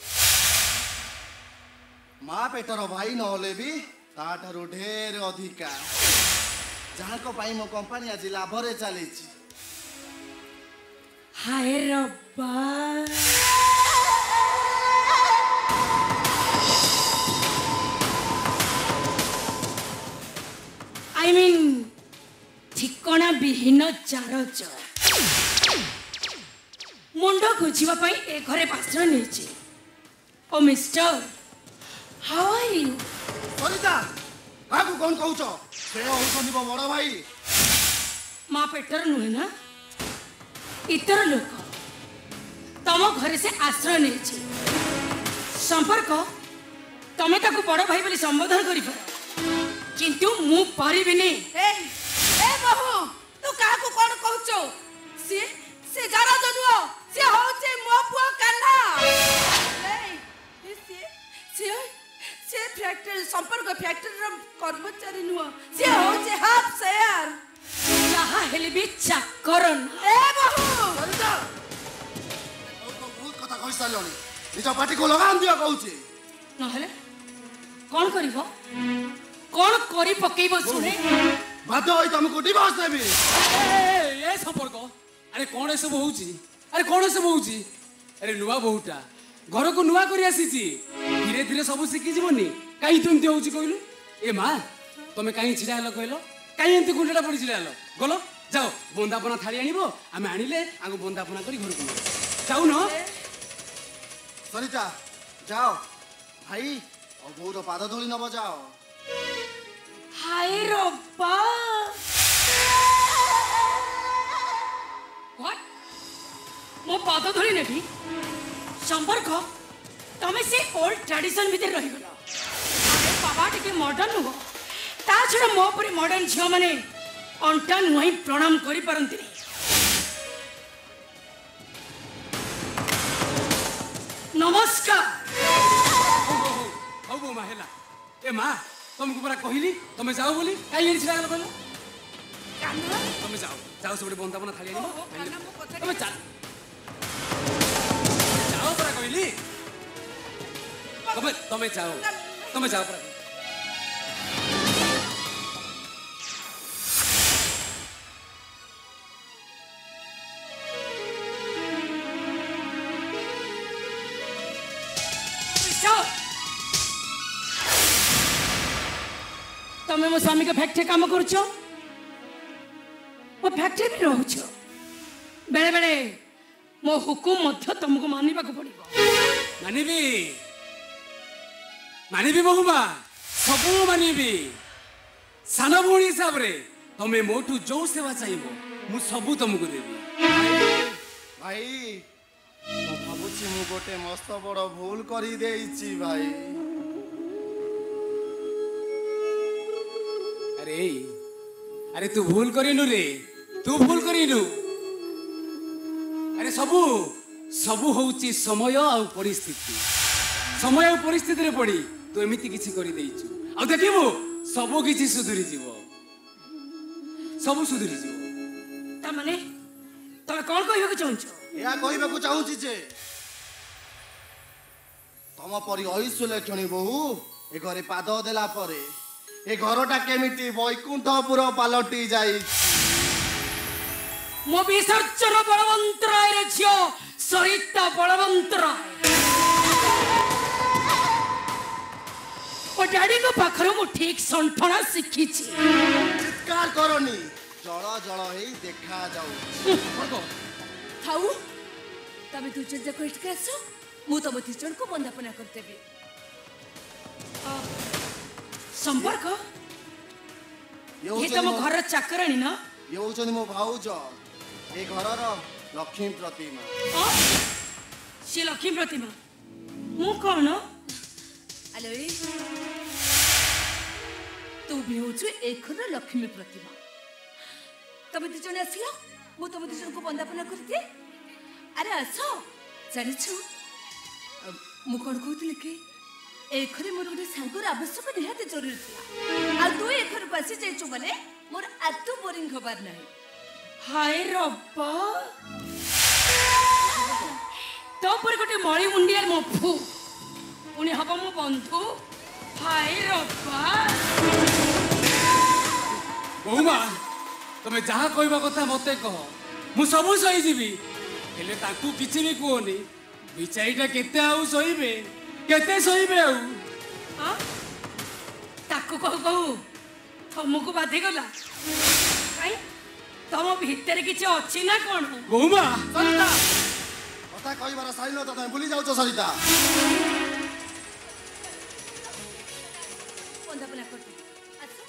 मां पेटर भाई नहले भी ताठारो ढेर अधिका जहाँ को पाई मो कंपनी आज लाभ रे चलेछि
हाय रब्बा आई मीन ठिकणा विहीन चारच मुंड गुजिबा पई ए घरे पास्त्र नेछि ओ mister how are you
Sarita काकू कोन कहउछ से होछनी मो बड़ भाई
मां पेटर नुहे ना इतर लोक तम घरे से आश्रय नेछि संपर्क तमे ताको बड़ भाई बोली संबोधन करि पर किंतु मु परिबिनी ए ए बहू तू काकू कोन कहउछ सी से जारा जनुओ से होचे मो पुओ कान्हा ए सी से से फैक्ट्री संपर्क फैक्ट्री रो कर्मचारी नुओ से होचे हाफ शेयर जहा हेले भी चाकरन ए बहु
सरिता बहुत कथा कहि सारलनी निज पार्टी को लगाम दिया कहूची
नहले कौन करिवो कौन करी पकेइबो सुने
बाध्य होई तुमको डिवोर्स देबी
ए ए संपर्क अरे कौन ए सब होउची अरे कौन सब होउची अरे नुआ बहुटा घर को नुआ करी आसीची धीरे धीरे सब सिखि जीवनी काई तुमते होउची कहलु ए मां तमे काई छिडा हलो कहलो काई एंती गुंडा पड़ी छिडा हलो गलो जाओ बंदापना थाली आनिबो आमे आनिले आगु बंदापना करी घर को जाऊ न
सरिता जाओ भाई और बहुत पाद धूली न बजाओ
हाय रब्बा व्हाट मो पाद धरी नेबी संपर्क तमे से ओल्ड ट्रेडिशन भीतर रही गलो अरे बाबा टिके मॉडर्न हो ता छडा मो परे मॉडर्न झियो माने अंटा नुई प्रणाम करि परंती नमस्कार
हौ बो माहेला ए मां तुमको पूरा कहली तुम जाओ बोली काई एरी छिडा कहलो
कान्हा
तुम जाओ जाओ सब बंदापना थाली आनिबो
कान्हा मो कथा
तुम चल जाओ पूरा कहली तुम तुम जाओ तुम जाओ पूरा
तमे मो स्वामी के फैक्ट्री काम करछो मो फैक्ट्री भी रहउछो बेले बेले मो हुकुम मध्य तुमको मानिबा को पड़िबो
मानिबी मानिबी बहुमा सबू मानिबी सानो भौणी हिसाब रे तमे मोठू जो सेवा चाहिबो मु सबू तुमको देबी
भाई ମୁଁ ଭାବୁଛି ମୁଁ ଗୋଟେ ମସ୍ତ ବଡ଼ ଭୁଲ କରିଦେଇଛି ଭାଇ
अरे अरे तू भूल करिनु रे तू भूल करिनु अरे सबू सबू होउची समय और परिस्थिति समय और परिस्थिति रे पड़ी तू एमिति किछि करि देइछु आ देखिबो सबू किछि सुधुरी जीवो सबू सुधुरी जीवो
ता माने तमे कोन कहबो के चाहछो
ଏହା କହିବାକୁ ଚାହୁଁଛି ଯେ ତମ ପରି ଐଶ୍ୱର୍ଯ୍ୟକ୍ଷଣୀ ବୋହୁ ଏ ଘରେ ପାଦ ଦେଲା ପରେ ଏ ଘରଟା କେମିତି ବୈକୁଣ୍ଠପୁର ପାଲଟି ଯାଇଛି
मो विसर्जन बलवंतराय रे झियो सरिता बलवंतराय ओ डैडी को पाखर मु ठीक संठना सिखिछि
ଚିତ୍କାର କରନି ଜଳ ଜଳ ହେଇ ଦେଖା ଯାଉଛି
थाऊ तमे दु जन जाको इटके आसो मु तम ती जन को बंदापना करतेबे
संपर्क ये तम घर चाकराणी ना
ये होउछनी मो भाउज ए घरर लक्ष्मी प्रतिमा
से लक्ष्मी प्रतिमा मु कोन
अले तू भी होछु एखर लक्ष्मी प्रतिमा तमे ती जन आसियो मु तम ती जन को बंदापना करते अरे आसो जानिछु मु कोन कहतली के एखरे मोर गोटे सांगर आवश्यक निहाते जरूरी थिला आ तू एखर पासी जाइछु माने मोर आतु बोरिंग खबर नाही
हाय रब्बा तो पर गोटे मळी मुंडियार मफु उनी हबो मो बंधु हाय रब्बा
बहुमा तमे जहा कहबा कथा मते कह मु सबु सही जीवी हेले ताकू किछि भी कोनी बिचाईटा केते आउ सहीबे केते सहीबे आउ
हां ताकू कहू कहू तुमको बाधि गला काई तम भीतर किछि अछि ना कोन
बहुमा
सरिता कथा कहबार साइलो त तमे भूली जाउछ सरिता
बंदापना करते आसो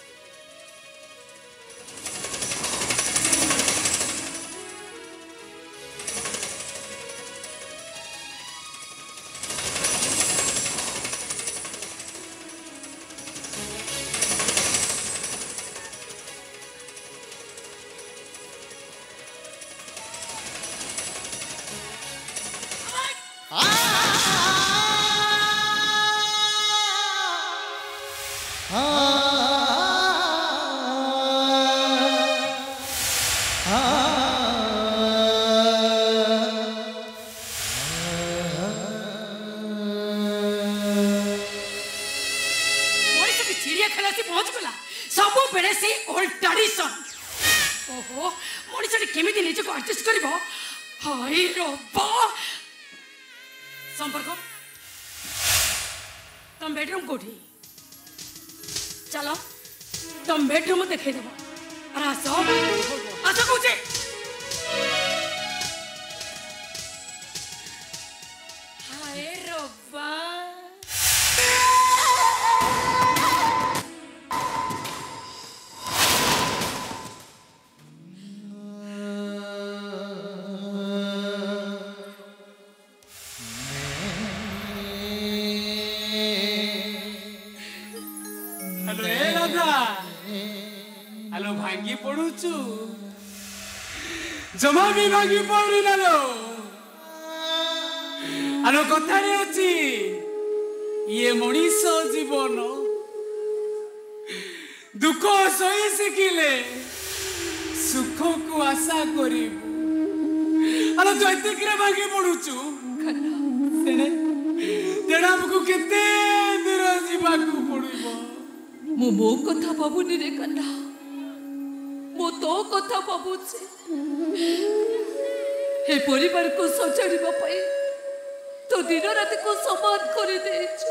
गोटे खेल से पहुँच गला सब बेले से ओल्ड ट्रेडिशन ओहो मनुष्य केमिति निजको एडजस्ट करिवो हाय रब्बा संपर्क तुम बेडरूम कोठी चलो तुम बेडरूम देखे देबो अरे आसो आसो कोचे हाय रब्बा
भांगी पड़ुचु जमा भी भांगी पड़ी नालो आलो कथारे अछि ये मनीष जीवन दुख सही शिखिले सुख को आशा करिबु आलो तो एते किरा भांगी पड़ुचु तेने तेना हमको केते दूर जीवा को पड़िबो
मो मो कथा बाबुनी रे कन्ना मो तो कथा बाबुचे हे परिवार को सजाड़िबा पई तो दिन रात को समान कर देछु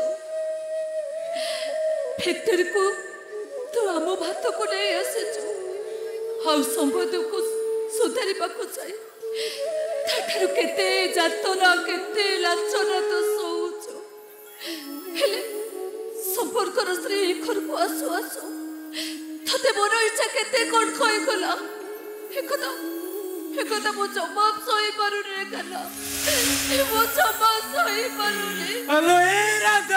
फैक्ट्री को तो आम भात को नहीं आसेछु हाउ संपद को सुधारिबा को चाहे ताठारु केते जातना केते लाचना तो सोउछु हेले संपर्क स्त्री घर को आसु आसु तते मोर इच्छा केते कोन खय गला एकदा एकदा मो जमा सही पारुने कला मो जमा सही पारुने
हेलो ए राधा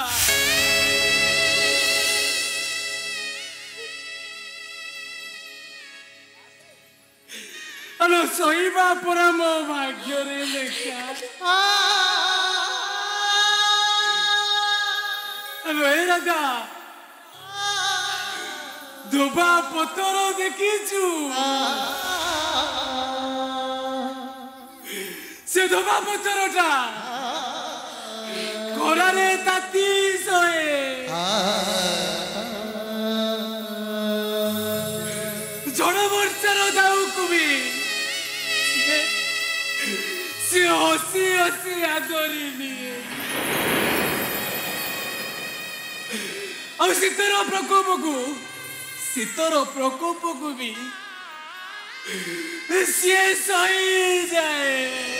हेलो सहीबा परा मो भाग्य रे लेखा हेलो ए राधा धोबा पतर देखीचु से धोबा पतरटा खरारे ताती सोए झड़ वर्षार दाऊ कुबी से हसी हसी आदरिनी और शीतर प्रकोप को शीतर प्रकोप को भी सी सही जाए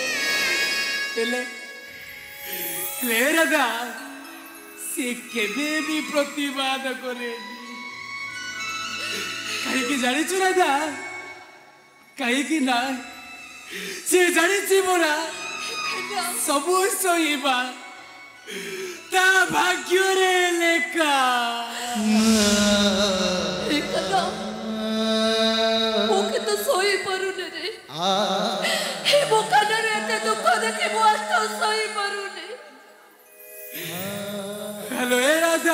ले राधा से केबे भी प्रतिवाद करे कहीं जानी राधा कहीं ना से जानी मोरा सब सहीबा ता भाग्य रे लेखा
एकदा ओके तो सोई परुने रे हे मो कानरे एते दुख देखि मो आस्तो सोई परुने
हेलो ए राधा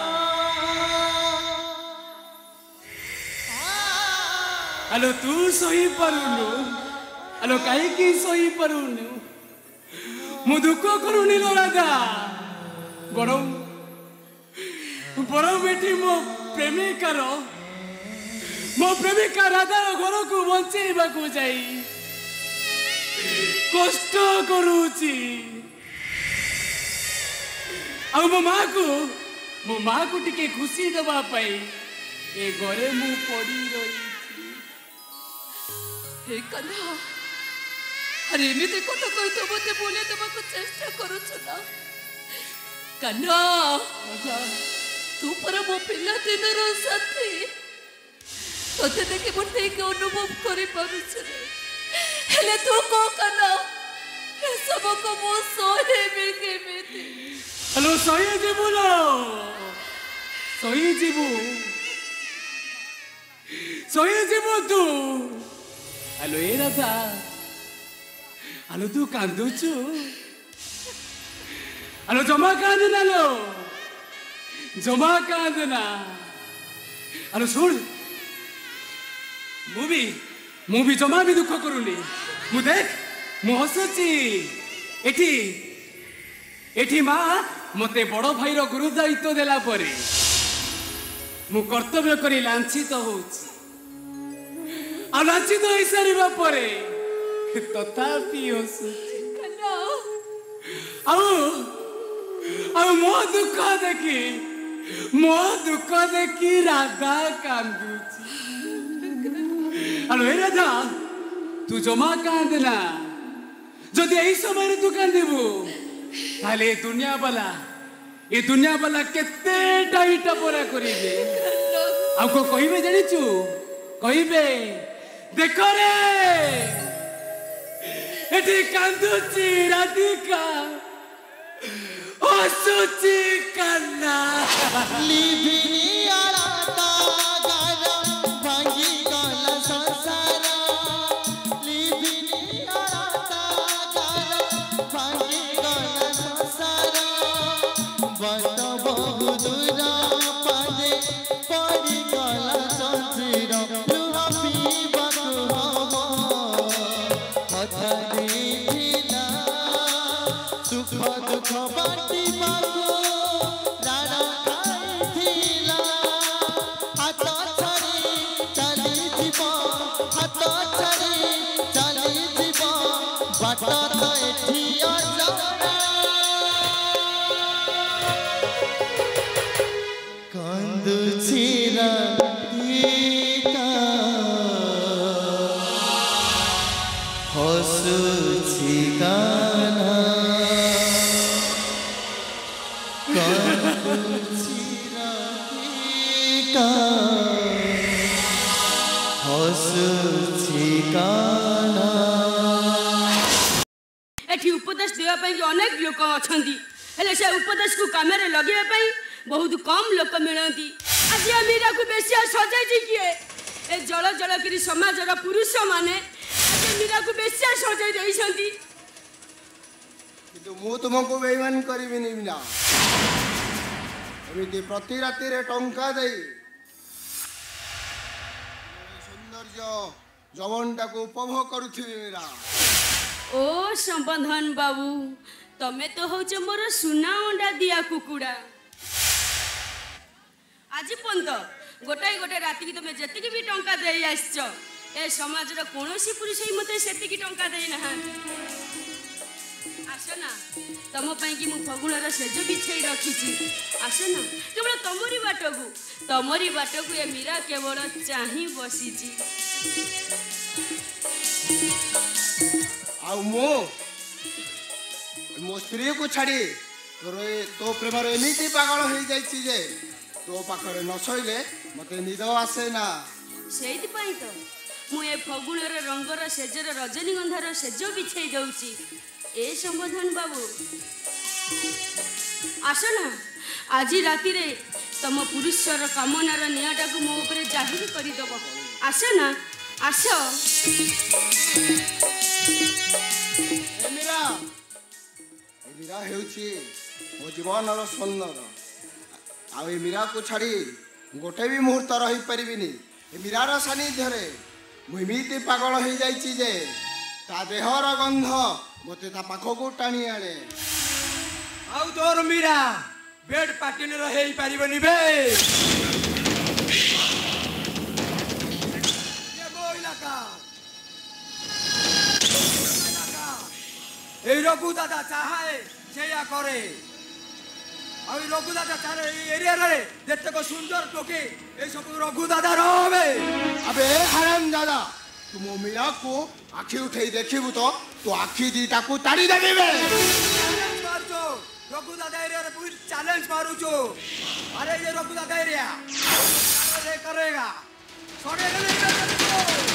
हेलो तू सोई परुनु हेलो काहे की सोई परुनु मु दुख करुनी लो राधा बरम बरम बेटी मो प्रेमिकार मो प्रेमिका राधार घर को बंचेबा को जाई कष्ट करूची आ मो माँ को मो माँ को टिके खुशी दबा पाई ए घरे मु पड़ी रही
हे कन्हा अरे एमिति कथा कहि तो मते बोले देबाक चेष्टा करूछु ना कन्हा तू पर मो पिला दिनर साथी तोते देखि मते के अनुभव करि पारुछ रे हेले तू को कन्हा हे सब को मो सोहे में के मेति
हेलो सोही जीबू लो सोही जीबू सोही जीबू तू हेलो ए राधा हेलो तू कांदुचु हेलो जमा कांदना लो जमा कांदना हेलो सुन मुवी मुवी जमा भी दुख करूनी मु देख मु हसुची एठी एठी माँ मते बड़ भाईर गुरु दायित्व देला परे मु कर्तव्य करी लांछित होउछि आ लांछित होई सारिबा परे तथापि हसुछि आउ आउ मो दुख देखी मो दुख देखी राधा कांदुछि आलो हे राधा तू जमा कांदना जदि एई समय तू कांदिबू ताले ए दुनिया वाला ए दुनिया वाला केते टाइट परा करिबे आ को कहिबे जानिचू कहिबे देखो रे एठी कांदुची राधिका हसुची कान्ना
लिभिनी आराता गरम भांगी गला संसार लिभिनी आराता गरम भांगी गला संसार बट बहु दूर पादे पड़ी गला संसार लुह पीबाकु हब हथरे ढिला सुख दुख बाटी
उपदेश देवाई अनेक लोक अच्छा से उपदेश को कम लगे बहुत कम लोक मिलती आज मीरा को बेसिया सजाई किए ए जल जल कि समाजर पुरुष माने मीरा को बेसिया सजाई देइछंती
किंतु मु तुमको बेईमान करिबिनी मीरा एमिति प्रति राति रे टंका देई सौंदर्य जवनटा को उपभोग करुथिबी मीरा
ओ संबंधन बाबू तमे तो हौच मोर सुना अंडा दिया कुकुड़ा आज पंत गोटाए गोटे राति की तुम जी भी टंका दे आसच ए समाज कौन पुरुष ही मत से टंका दे ना आस ना तुम कि मु फगुणर सेज बिछाई रखी आस ना केवल तमरी बाट को तमरी बाट को ए मीरा केवल चाही बसी
आ मो मो स्त्री को छाड़ी तोर तो प्रेम एमती पागल हो जाइए जे तो पाखे न शोले मत निद आसे ना
से तो मुझे फगुणर रंगर सेजर रजनीगंधार सेज बिछाई दौची ए संबोधन बाबू आस ना आज राति रे तम पुरुषर कामनार निआटा को मो ऊपर जाहिर करदेव आस ना आस
मीरा मीरा हेउची मो जीवनर सुंदर आ मीरा को छाड़ी गोटे भी मुहूर्त रही पारिनी मीरार सानिध्य मुमिति पागल हो जाइए ता देहर गंध मत पाखक टाणी आने
आउ तोर मीरा बेड पार्टनर हो पारिबनी बे এই রঘু দাদা চাহায় সেয়া করে আর রঘু দাদা চারে এরিয়ারে যেতক সুন্দর টোকে এই সব রঘু দাদার হবে
আবে হারাম দাদা तुम मीरा को आखि उठे देखिबु तो तो आखि दीटा को ताड़ी देबे
मारछो रघु दादा एरिया रे पूरी चैलेंज मारुछो अरे ये रघु दादा एरिया अरे करेगा छोड़े नहीं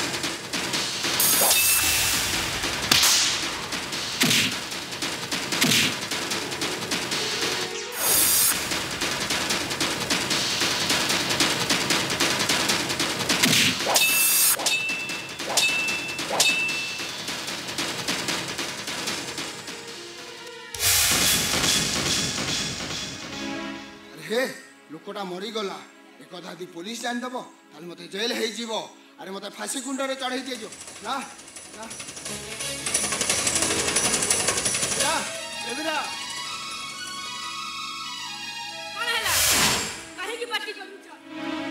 हे लोकटा मरीगला एक कथा दी पुलिस जानदेव ताल मत जेल हो अरे मत फाँसी कुंडे चढ़ई दिज ना
कौन है कहीं पार्टी कर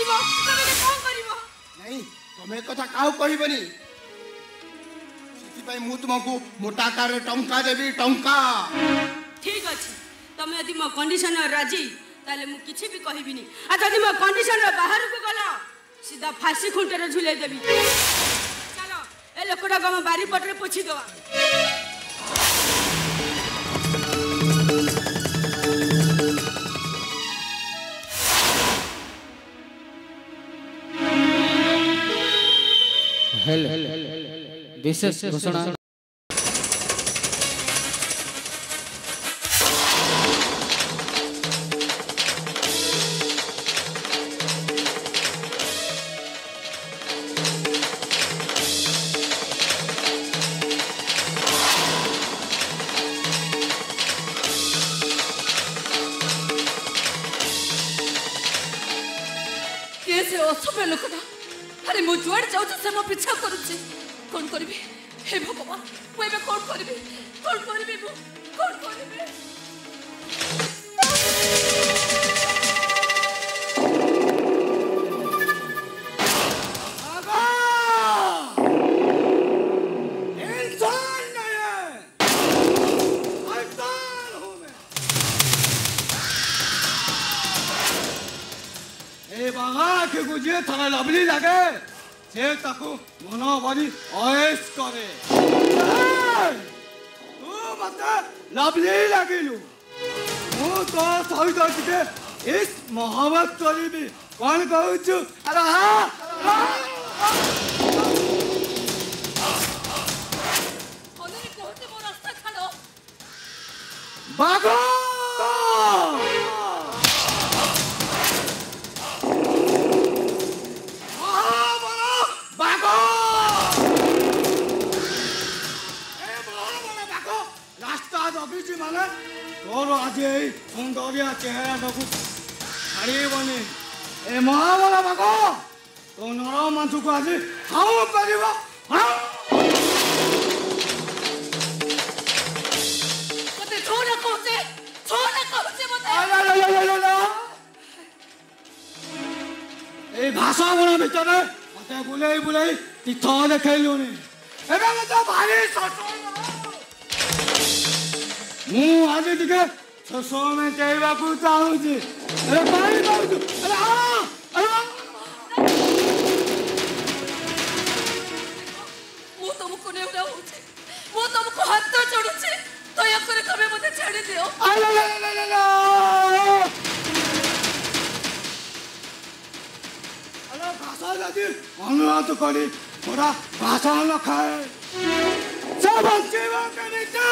ଯିବ ତମେ କଣ କରିବ
नहीं तुम्हें कथा काउ कहबनी सिति मु तुमको मोटा आकार टंका देवी टंका
ठीक अछि तमे यदि मो कंडीशन राजी ताले मु किछि भी कहबिनी आ जदि मो कंडीशन बाहर को गला सीधा फांसी खुंटे झुले देबी चलो ए लोकटा गम बारी पटरे पोछि दवा
हेल विशेष घोषणा
कैसे असभ्य लोकटा अरे मु जुआड़ जाऊ से मो पीछा करूची कोन करबी हे भगवान मु एबे कोन करबी कोन करबी मु कोन करबी
आगा इंसान नहीं है शैतान हूं मैं ए बागा के गुजे थाना लबली लगे से ताकू मनो बड़ी ऐश करे तू मते लबली लगिलु मु तो सहित के इस मोहब्बत करीबी कौन कहू छु अरे हां
ओने कहते मो रास्ता छाड़ो
बागो माने तोर आज सुंदरिया चेहरा टाकू छाड़बनी ए महाबला बाग तो नर मांस को आज खाऊ कर भाषा बना भितर मत बुलाई बुलाई तीर्थ देखलुनि भारी मु आज टिके शोषो में कहवा को चाहूची अरे पानी पाऊछु अरे आ अरे
मु तुमको नेउरा होचे मु तुमको हाथ जोड़ुचे दया करे तमे मते छाड़ी दियो
अरे ला ला ला ला अरे भाषा दादी अनुरोध करी थोड़ा भाषा न खाए सब जीवन के नीचे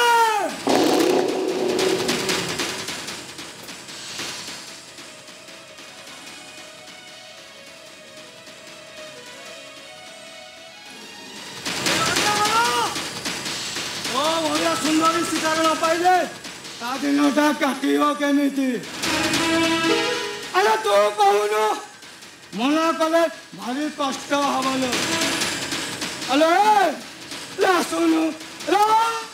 सुंदरी शिकार न पाइले ता दिनटा काटियो केमिति अरे तू कहून मना कले भारी कष्ट हबलो अरे ला सुनु रा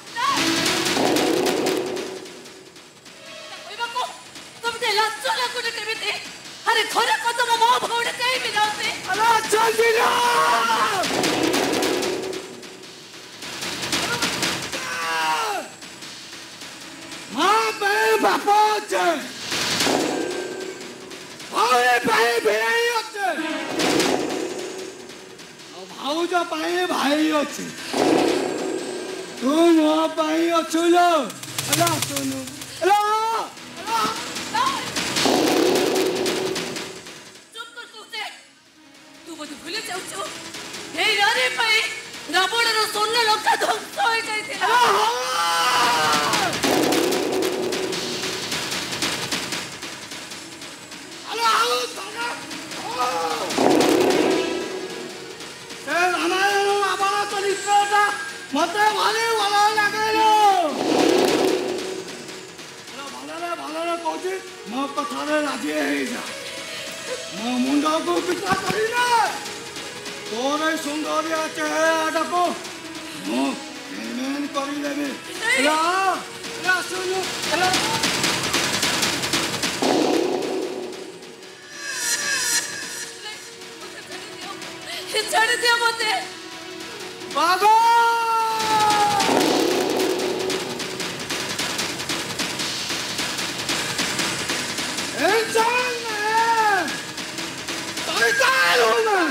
ओइ बाको तुम ते लाचो लागो ने केमिति अरे खरे को तुम मो भौडे कहि मिलाउते
अरे जल्दी रा मां बे बापा छे भाई भाई भाई होते और भाऊज पाए भाई होते तू मो पाई अछु लो अला सुनु अला
चुप कर तूते तू बद भूले जाऊ छु हे रारे पाई रावण रो सोना लोका ध्वंस होई जाइतिला
मते भारी भलो लागेलो भलरे भलरे कहूची मो कथारे राजी हेई जा मो मुंडा को पिता करी ना तोरे सुंदरिया चेहरा को मो मेन करी देबे ला ला सुनु ला
छाड़ दिया मते
बाबा इंसान है शैतान हूं मैं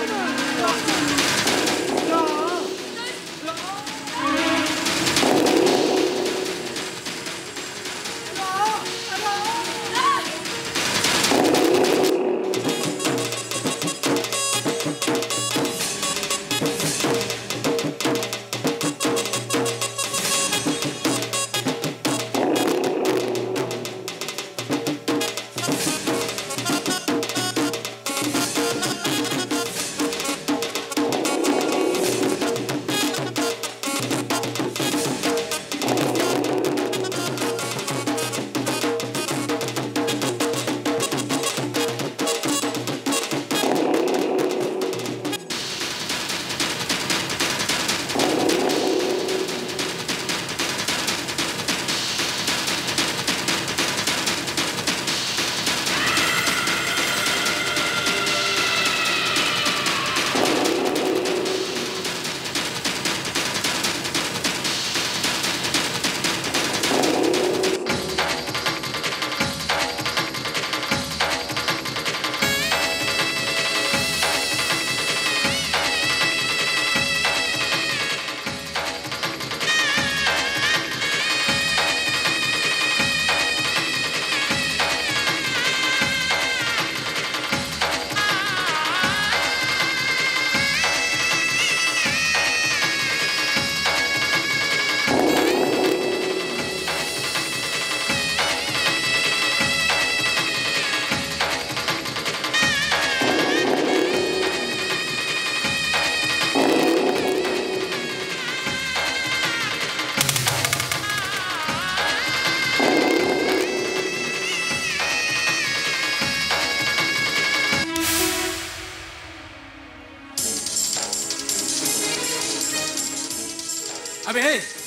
अबे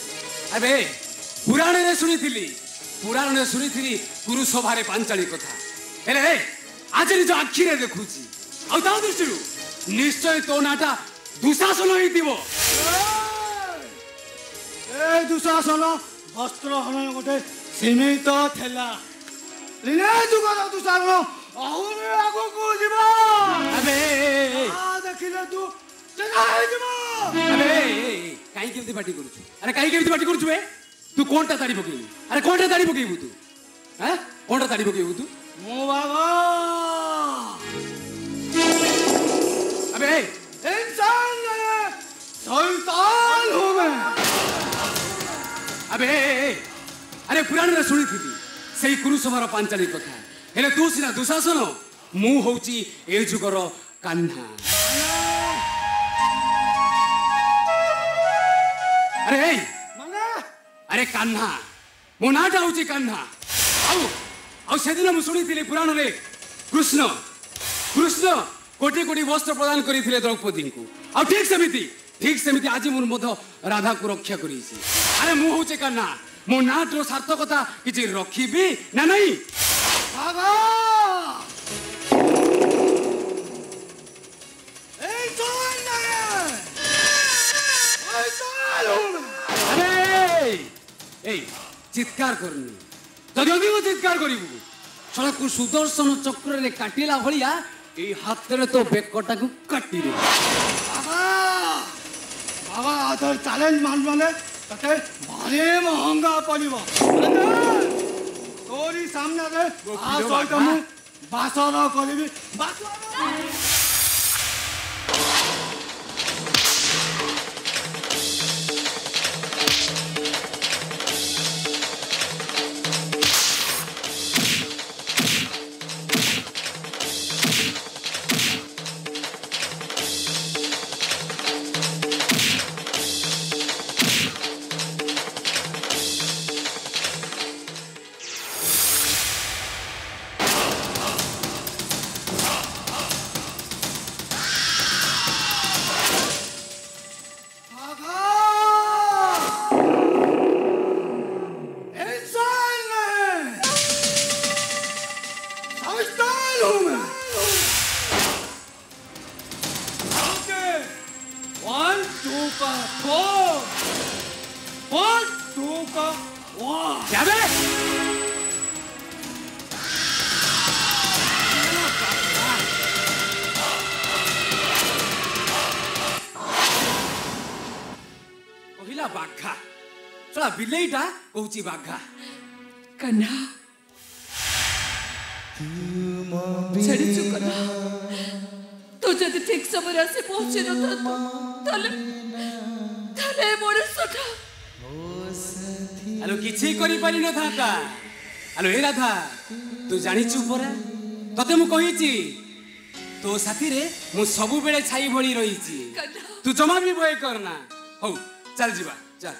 अबे पुराण रे सुनी थिली पुराण रे सुनी थिली गुरु सभा रे पांचाली कथा हेले आज निज आखि रे देखुची आ ता दृष्टिरु निश्चय तो नाटा दुशासन होई दिबो
ए दुशासन वस्त्र हनन गोटे सीमित थेला लीला जुगर दुशासन आहुरी आगो को जीवा
अबे
आ देखिले तू जगा हे जीवा
अबे काई केमती पार्टी करू अरे काई केमती पार्टी करू बे तू कोनटा ताड़ी पकेबू अरे कोनटा ताड़ी पकेबू तू हैं कोनटा ताड़ी पकेबू तू
मो बाबा
अबे
इंसान नहीं शैतान हूं मैं
अबे अरे पुराण रे सुनी थी सेई कुरुसभार पांचाली कथा हेले तू सिना दुशासन मु होची ए जुगर कान्हा अरे
माने
अरे कान्हा मो नाटा होची कान्हा आउ आउ सेदिन मु सुनी थिली पुराण रे कृष्ण कृष्ण कोटी कोटी वस्त्र प्रदान करिथिले द्रौपदी को आ ठीक सेमिति ठीक सेमिति आज मोर मध राधा को रक्षा करिछि अरे मु होचे कान्हा मो नाट रो सार्थकता किछि रखिबी ना नहीं
बाबा इंसान नहीं शैतान हूं मैं
अरे ए चित्कार करनी जदि अधिक चित्कार करिबू सड़क सुदर्शन चक्र रे काटिला भलिया ए हाथ रे तो बेकटा को काटी रे
बाबा बाबा आदर चैलेंज मान माने तते भारी महंगा पड़िबो तोरी सामने रे आ सहित मु बासर करिबी बासर
वन टू का फोर, वन टू का वन। क्या बे? कहिला बाघा, चला बिलेईटा कहूची बाघा।
कन्हा छाड़ीचु कन्हा, तू जदि ठीक समय आसी पहुंची न ताले ताले मोर सठा
आलो किछि करि पारि न थाता। आलो हे राधा, तू जानिचु परा, तते मु कहिची तो साथी रे मु सबु बेले छाई भली रहिची। तू जमा भी भय करना। हौ चल जीवा चल।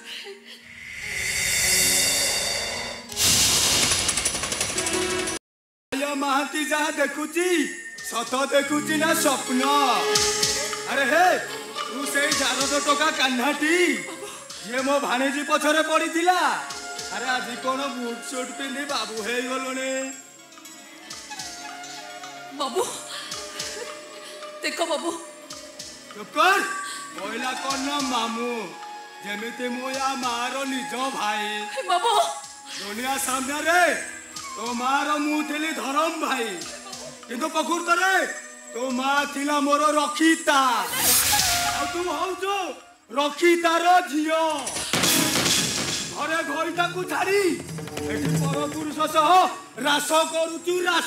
महांती जहाँ देखुची सत देखुची ना स्वप्न। अरे हे तू से चार टका कान्हाटी ये मो भाणेजी पछरे पड़ी थिला। अरे आज कौन बुट सूट पिंधि बाबू हे गलोने।
बाबू देखो बाबू
चुप कर। पहिला कौन ना मामू जेमिति मु या मारो निज भाई।
बाबू
दुनिया सामने रे तो मार मु थिली धरम भाई, किंतु प्रकृत रे तो माँ थिला मोर रखीता। आ तू हौजो रखीतार झियो। घरे घईता को छाड़ी एठी पर पुरुष सह रास करूचु रास।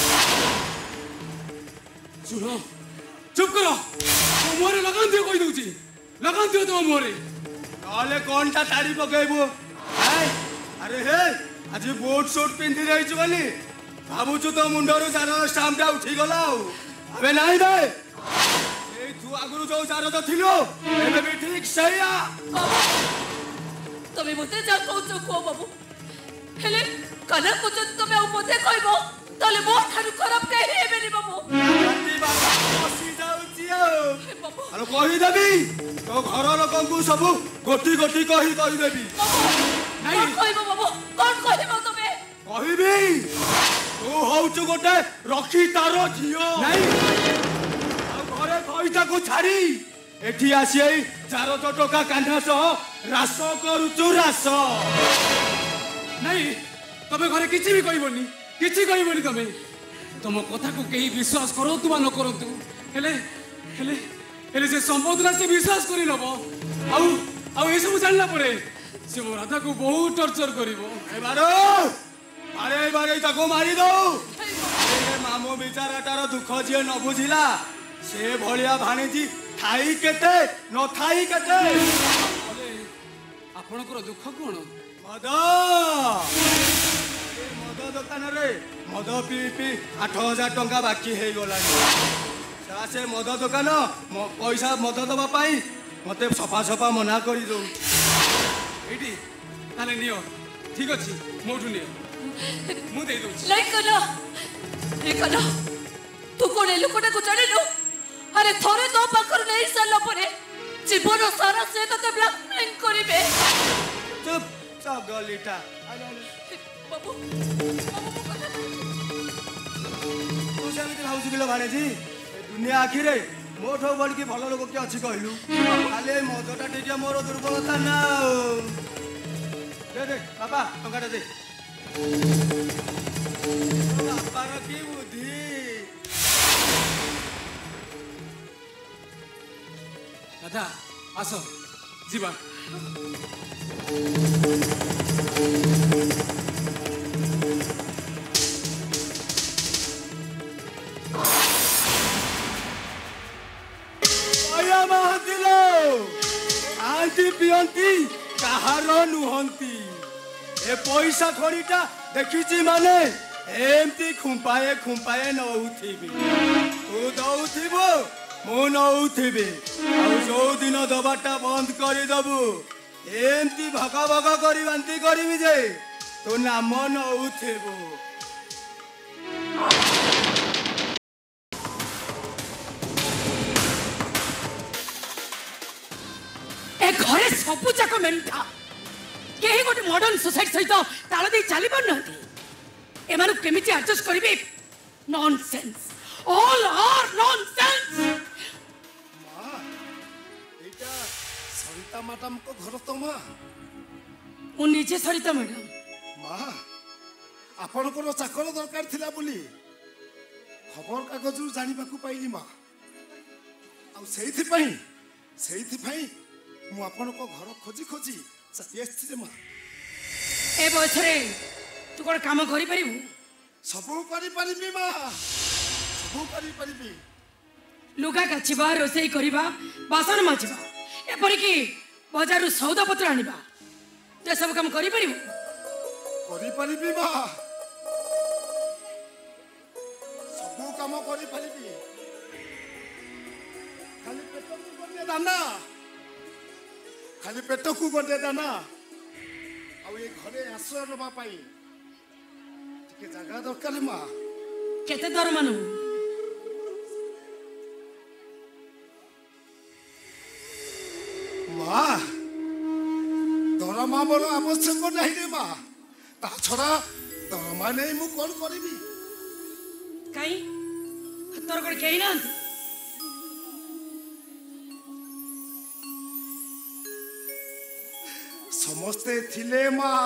सुनो चुप करो। तो मोरे लगान दियो कहि दउची, लगान दियो तो मोरे।
नले कोनटा छाड़ी पकेबो। अरे हे आज बोट सूट पिंधि रही बोली भावुचु तो मुंडर चार स्टाम्पटा उठी गला। अबे नहीं दे तू आगुरु जो चार तो थिलो एबे भी ठीक सैया।
तमे मते जा कहू को बाबू हेले कना को तमे आ मते कहबो तले मो ठारू खराब कहि हेबेनी बाबू।
गंदी बात फसी जाउची बाबू। अरे कहि देबी तो घर लोकन को सब गोटी गोटी कहि कहि देबी।
नहीं कहबो बाबू कोन कहबो तमे
कहबी तू हौचु गोटे रखी तार झियो। नहीं घरे कहिता को छाड़ी एठी आसी आई चार टका कान्हा सह रास करूचु रास।
नहीं तमे घरे किछि भी कहबोनी, किछि कहबोनी। तमे तुम कथा को केही विश्वास करो तुम न करतु हेले हेले हेले से संबोधना से विश्वास करि नबो। आउ आउ ए सब जानला परे से मो राधा को बहुत टॉर्चर करिवो।
ए बारो अरे बारे ताको मारी दो। ए मामू बिचाराटार दुख जे न बुझिला से भलिया भाणीजी थाई केते न थाई केते।
आपनकर दुख कोन?
मद मद दुकान रे मद पी पी आठ हजार टंका बाकी हे गलानी। से मद दुकान पैसा मद दबा पाई मते सफा सफा मना करी दो।
एटी ताले नियो ठीक अछि मोठु नियो मु दे दोछि।
नहीं कलो ए कलो तू कोन ए लोकटा को जानि नो। अरे थोरे तो पाखर नहीं साला परे जीवन सारा से तो ब्लैकमेल करिवे।
चुप चगलिटा
बाबू
तू सेमिति भाउछु किलो भाणेजी दुनिया आखिरे मोठो बड़ की भल लोक के अछि कहलु। खाली मदटा टिके मोर दुर्बलता ना। दे दे बाबा टंकाटा दे। बापार की बुद्धि।
दादा आसो जीवा।
आया महादिलो आंटी पियंती काहार नुहंती। ए पैसा खड़ीटा देखिची माने एमती खुंपाए खुंपाए नउथिबी। तू दउथिबो मु नउथिबी। आ जो दिन दबाटा बंद करी दबु एमती भगा भगा करी बांती करबी जे तो नाम नउथिबो।
ए घरे सबु जाक मेंढा केही गोटे मॉडर्न सोसाइटी सहित ताल दे चली पार नथि। एमानु केमिति एडजस्ट करिवे? Nonsense, all are nonsense.
Sarita madam को घर तो माँ
मु निजे सरिता मैडम
माँ आपणकर चाकर दरकार थिला बोली खबर कागज जानिबा को पाइली माँ आउ सेइथि पई सेइथि पई मु आपणको घर खोजी खोजी चली आछि रे माँ
ए बछरे तू कोन काम करि परिबु
सबु करि परिबी माँ सबु करि परिबी
लुगा काचिबा रोसई करिबा बासन माजिबा एपरिकी बजारु सौदा पत्र आनिबा ते सब काम करि परिबु
करि परिबी माँ सबु काम करि परिबी खाली पेट को गंडे दाना खाली पेट को गंडे दाना आउ ए घरे आश्रय नबा पाई टिके जगह दरकार माँ
केते दरमानु
माँ दरमा मोर आवश्यक नहीं रे माँ ता छड़ा दरमा नहीं मु कौन करिबी
काई तोर कोन केही ना
समस्ते थिले माँ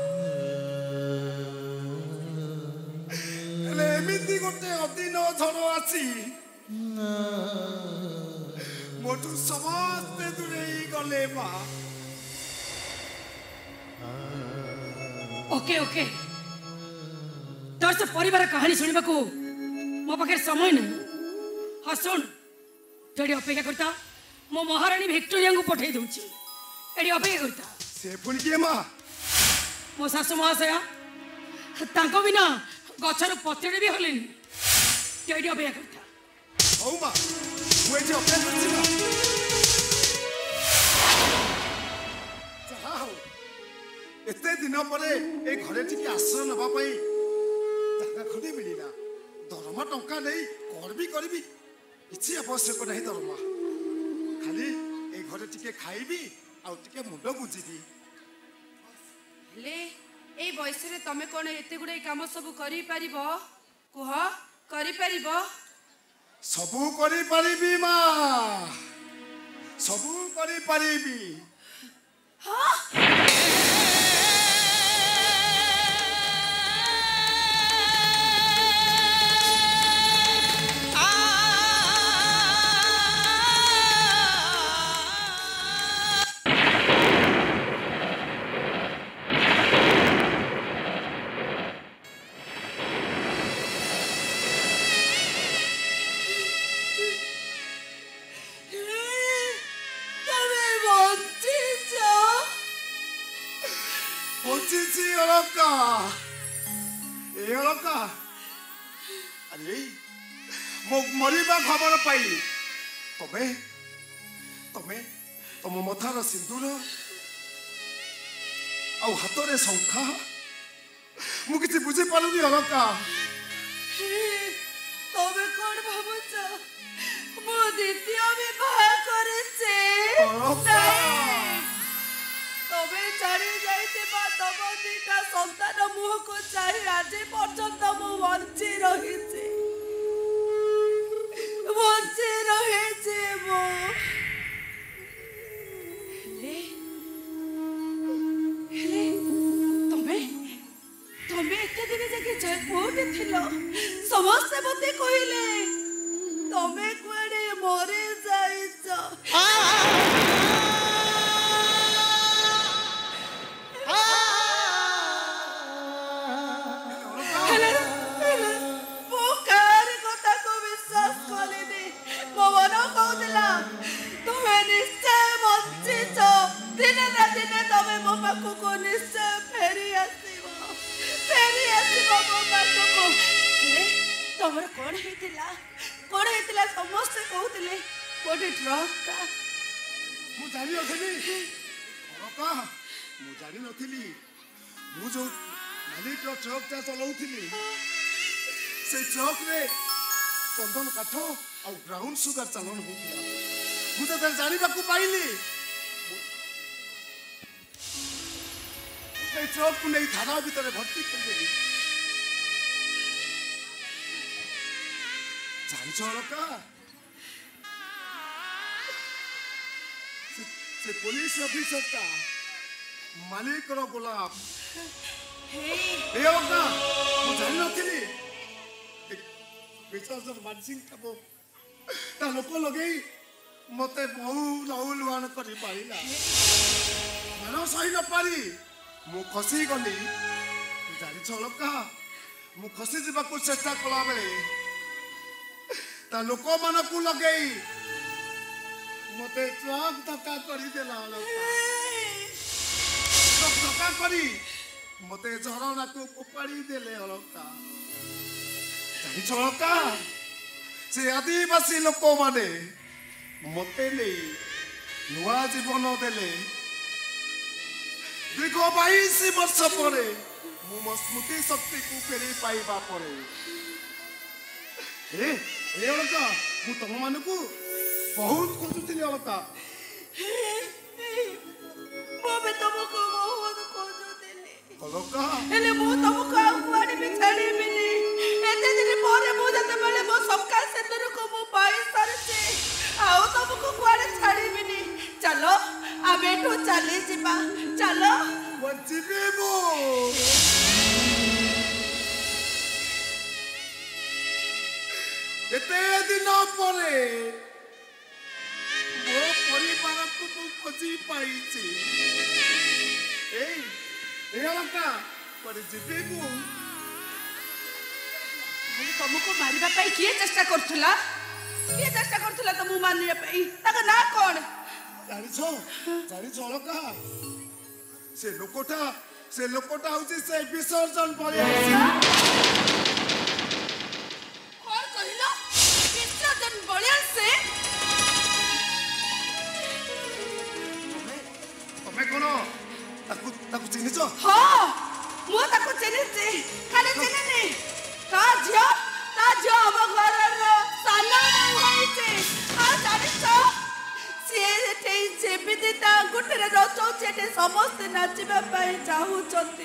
हेले एमिति गोटे अदिन झड़ आसी मोटू समस्ते दूरे गले माँ
ओके ओके तोर से परिवार कहानी सुनिबा को मो पाखे समय नहीं हाँ सुन तेरी अपेक्षा करता मो महारानी विक्टोरिया को पठे दूची एडी अपेक्षा करता
से पुणी किए माँ
मो सासु महाशया तांको बिना गछर पत्रे भी हलेनी तेडी अपेक्षा करता
हौ माँ मु एठी अपेक्षा करछि माँ जहा हो एते दिन परे ए घरे टिके आश्रय नबा पई जागा खडी मिलिला दरमा टंका नहीं करबी करबी किछि आवश्यक नहीं दरमा खाली ए घरे टिके खाइबी आ टिके मुंड गुजिबी
ले ए बयस रे तमे कोन एते गुडे काम सब करि परिबो कुह करि परिबो
सबू करि परिबी माँ सबू करि परिबी
हाँ
बचिछि अलका ए अलका अरे मो मरिबा खबर पाई तमे तमे तम मथार सिंदूर आ हातरे शंखा मु किछि बुझी पालुनी अलका
तमे कोन भाबुछ मो द्वितीय विवाह करेছে तबे चढ़ी जाइते बा तब दीटा संतान मुह को चाहि आज पर्यंत मु बंची रहिছে बंची रहिছে मो ले ले तबे तबे एते दिन जाके जयपुर थिलो समस्त मते कहिले तबे कुआडे मरे जाइछ तमर कौन हेतिला कौन हेतिला समस्त कहउतले कोटे ट्रक का
मु जानि नथिली अलका मु जानि नथिली मु जो मालिक रो ट्रक ता चलाउथिली से ट्रक रे चंदन काठ आ ब्राउन सुगर चालन होतिला मु त जानि बाकू पाइली ए ट्रक को नहीं थाना भीतर भर्ती कर देली जानछ अलका से पुलिस ऑफिसर का मालिक रो गुलाम हे ओका मु जानि नथिली विश्वासर मानसिंह का ता लोक लगेई मते बहु लहुलुहान करी पारिला मान सही न पारी मु खसी गली जानि छलका मु खसी जीवा को चेष्टा कला बेले ता लोक मान को लगेई मते ट्रक धक्का करी देला लोका ट्रक धक्का करी मते झरना को कोपाड़ी देले लोका जानि छलका से आदिवासी लोक माने मते नहीं नुआ जीवन देले दीर्घ बाईस वर्ष पर मो स्मृति शक्ति को फेरी पाइबा पर ए ए अलका मु तुम मान को बहुत खोजुଥିଲି अलका
मो बे तुमको बहुत खोजुଥିଲି
अलका
हेले मु तुमको आ कुआडी भी छाड़ी बिनी एते दिन ପରେ मु जते बेले मो सबका सेंदर को मु पाई सरचे आओ तुमको कुआडे छाड़ी बिनी चलो आ बेटू चली जिबा चलो
बचिबे मो एते दिन परे मो परिवार को मु खोजी पाइछि ए ए अलका पर जिबे मु
तुमको मारिबा पाई किए चेष्टा करथुला किए चेष्टा करथुला त मु मानिया पाई ताका ना कोन
जानि छो जानि छलो का से लोकोटा से लोकोटा होची से विसर्जन परे
कोन कहिलो विसर्जन बलिया से
तमे कोन ताकु ताकु चिनि छो
हां मु ताकु चिनि छी खाली चिनि नै ता जियो ता जियो हम घर रो साना होई छे आ जानि छो से ते जेबिते ता गुटरे रचौ छेटे समस्त नाचिबा पाई चाहू छथि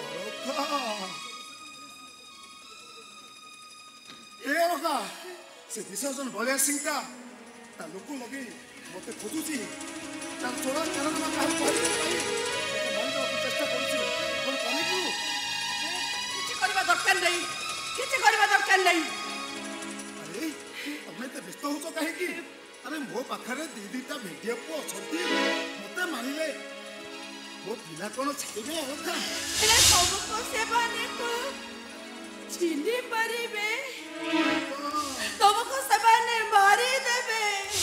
ए लोका से विसर्जन बलिया सिंह का ता लोक लगे मते खोजुची ता चोरा चरण में का कोई मारी दो चेष्टा करछि कोन कनिकु
किछि करबा दरकार नै किछि करबा दरकार नै
अरे तमे ते व्यस्त हो काहे की अरे मो पाखरे दीदीटा भिडियो को छथि मते मानिले मो पिला कोन छाइबे अलका
एले सबको सेबाने को चिनी परिबे तुमको सेबाने मारी देबे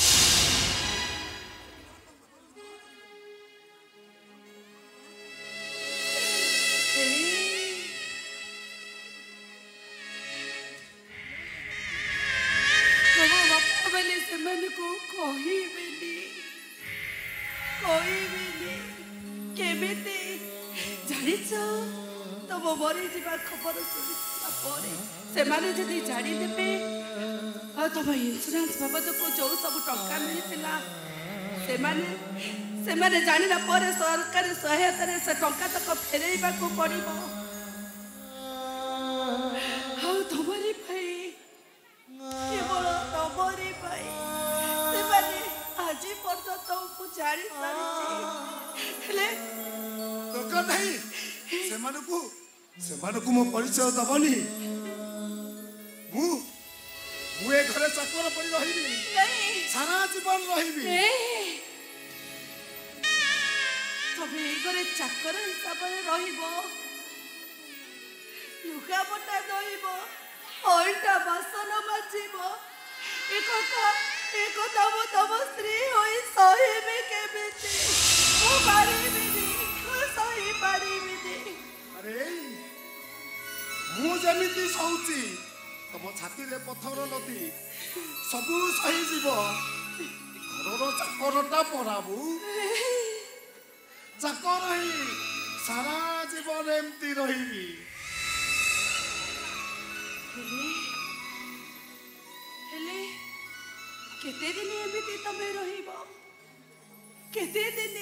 बोले से मन को कोई भी नहीं कोई भी नहीं केमिते जानी छो तब मरी जीवा खबर सुनिला परे से माने जदी जानी देबे आ तब इंश्योरेंस बाबद को जो सब टका मिलिथिला से माने से माने जानिला परे सरकार सहायता रे से टका तक फेरेइबा को पड़िबो हाउ तमरी भाई केवल तमरी भाई से माने आज पर्यंत को जानी सारी हेले
तो का नहीं से मानकु से मानकु मो परिचय दबनी मु मु ए घरे चाकर पड़ी रहिबी
नहीं
सारा जीवन रहिबी
नहीं तबे ए घरे चाकर हिसाब रे रहिबो लुका पटा दइबो ओल्टा बासन माजिबो एकता एकता मो तब स्त्री होई सहिबे केबेते ओ पारिबी ओ सही पारिबी
अरे मु जेमिति सौची तम छाती रे पत्थर नदी सबु सही जीव घरर चाकरटा पराबू चाकर ही सारा जीवन एमती रहिबी
हेले हेले केते दिन एमिति तमे रहिबो केते दिन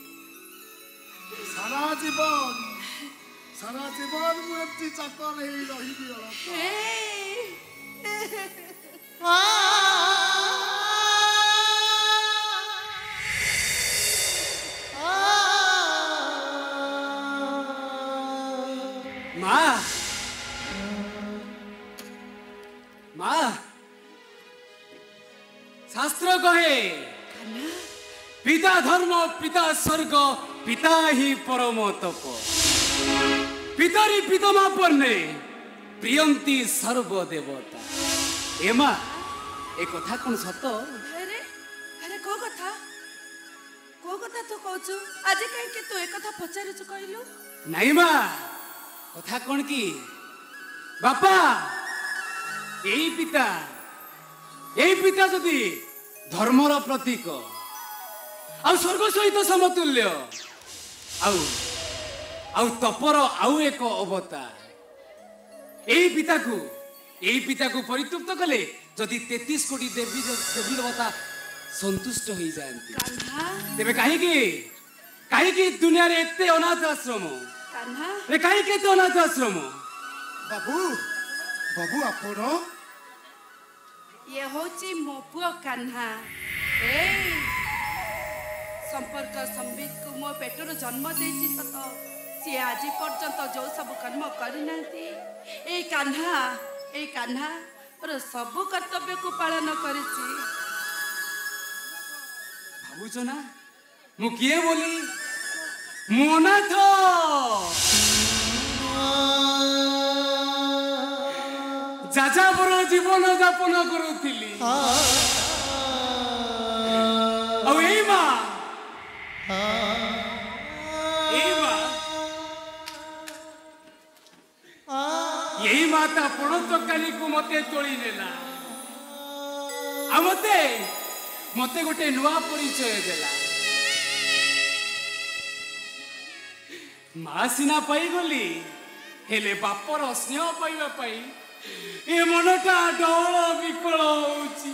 सारा जीवन सारा जीवन मु एमती चाकर ही रहिबी
ମା ମା शास्त्र कहे पिता धर्म पिता स्वर्ग पिता ही परम तप पितारी पितमा पन्ने प्रियंती सर्वदेवता एमा ए कथा कोन सत
अरे अरे को कथा को कथा तू कहछु आज काहे के तू ए कथा पचारुछु कहलु
नहीं मा कथा कोन की बापा एई पिता एई पिता जदि धर्मर प्रतीक आउ स्वर्ग सहित समतुल्य आउ आउ तपर आउ एक अवतार एई पिता को एई पिता को परितृप्त कले जदि तैंतीस कोटी देवी देवी देवता संतुष्ट हो जाती तेरे कहीं की कहीं की दुनिया रे एते अनाथ आश्रम
कान्हा
रे कहीं के तो अनाथ आश्रम
बाबू बाबू आपण
ये होची मो पुओ कान्हा ए संपर्क संबित को मो पेटर जन्म देची सत सी आज पर्यंत जो सब कर्म करनांती ए कान्हा ए कान्हा और सब कर्तव्य को पालन करिछि
भाबुछ ना मु किए बोली मु अनाथ जाजाबर जीवन यापन करुथिली ଆଉ ଏଇ ମା ଏଇ ମା ଏଇ ମା ତା ପଣ ତରକାରୀକୁ ମତେ ତୋଳି ନେଲା ଆଉ ମତେ ମତେ ଗୋଟେ ନୂଆ ପରିଚୟ ଦେଲା ମା ସିନା ପାଇଗଲି ହେଲେ ବାପର ସ୍ନେହ ପାଇବା ପାଇଁ ଏ ମନଟା ଡଳ ବିକଳ ହଉଛି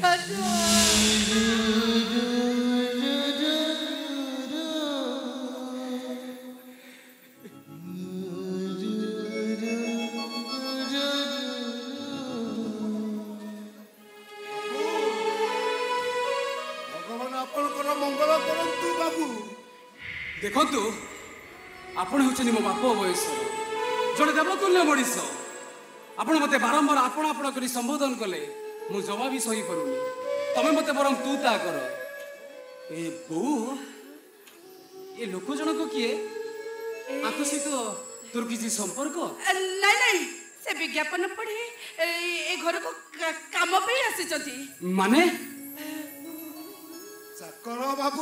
ଭଗବାନ ଆପଣଙ୍କର ମଙ୍ଗଳ କରନ୍ତୁ ବାବୁ
ଦେଖନ୍ତୁ ଆପଣ ହେଉଛନ୍ତି ମୋ ବାପ ବୟସ ଜଣେ ଦେବତୁଲ୍ୟ ମଣିଷ ଆପଣ ମତେ ବାରମ୍ବାର ଆପଣ ଆପଣ କରି ସମ୍ବୋଧନ କଲେ ମୁଁ ଜବାବ ବି ସହିପାରୁନି ତମେ ମତେ ବରଂ ତୁ ତା କର ଏ ବୋଉ ଏ ଲୋକ ଜଣକ କିଏ ଆଙ୍କ ସହିତ ତୋର କିଛି ସମ୍ପର୍କ
ନାଇଁ ନାଇଁ ସେ ବିଜ୍ଞାପନ ପଢି ଏ ଘରକୁ କାମ ପାଇଁ ଆସିଛନ୍ତି
ମାନେ
ଚାକର ବାବୁ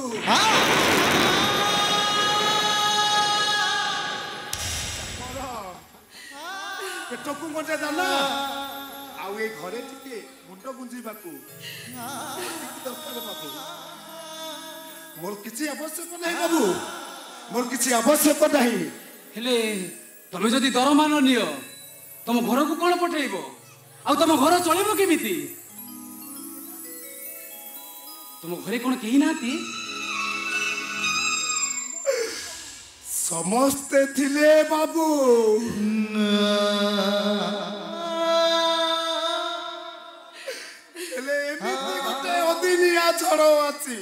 पेटकू मजा दाना आउ ए घरे टिके मुंड गुंजीबाकू दरकार बाबू मोर किछि आवश्यक नाही बाबू मोर किछि आवश्यक नाही
हेले तमे जदि दरमान नियो तम घर को कोन पठेइबो आ तम घर चलिबो केमिति तम घरे कोन केही नाती
समस्ते थिले बाबू हेले एमिति गोटे अदिनिया झड़ अछि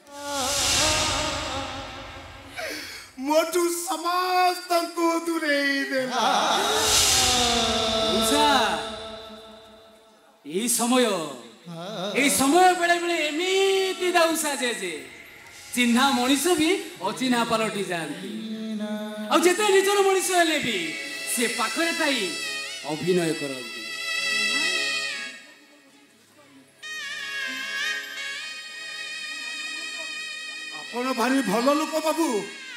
मोटू समस्त को दूरे देला
उषा এই সময় এই সময় বেলে বেলে এমিতি দাউসা যে যে চিহ্না মଣିষ भी অচিহ্না পালটি যাନ୍ତି ଆଉ ଯେତେ ନିଜର ମଣିଷ ହେଲେ ବି ସେ ପାଖରେ ଥାଇ ଅଭିନୟ କରନ୍ତି
ଆପଣ ଭାରି ଭଲ ଲୋକ ବାବୁ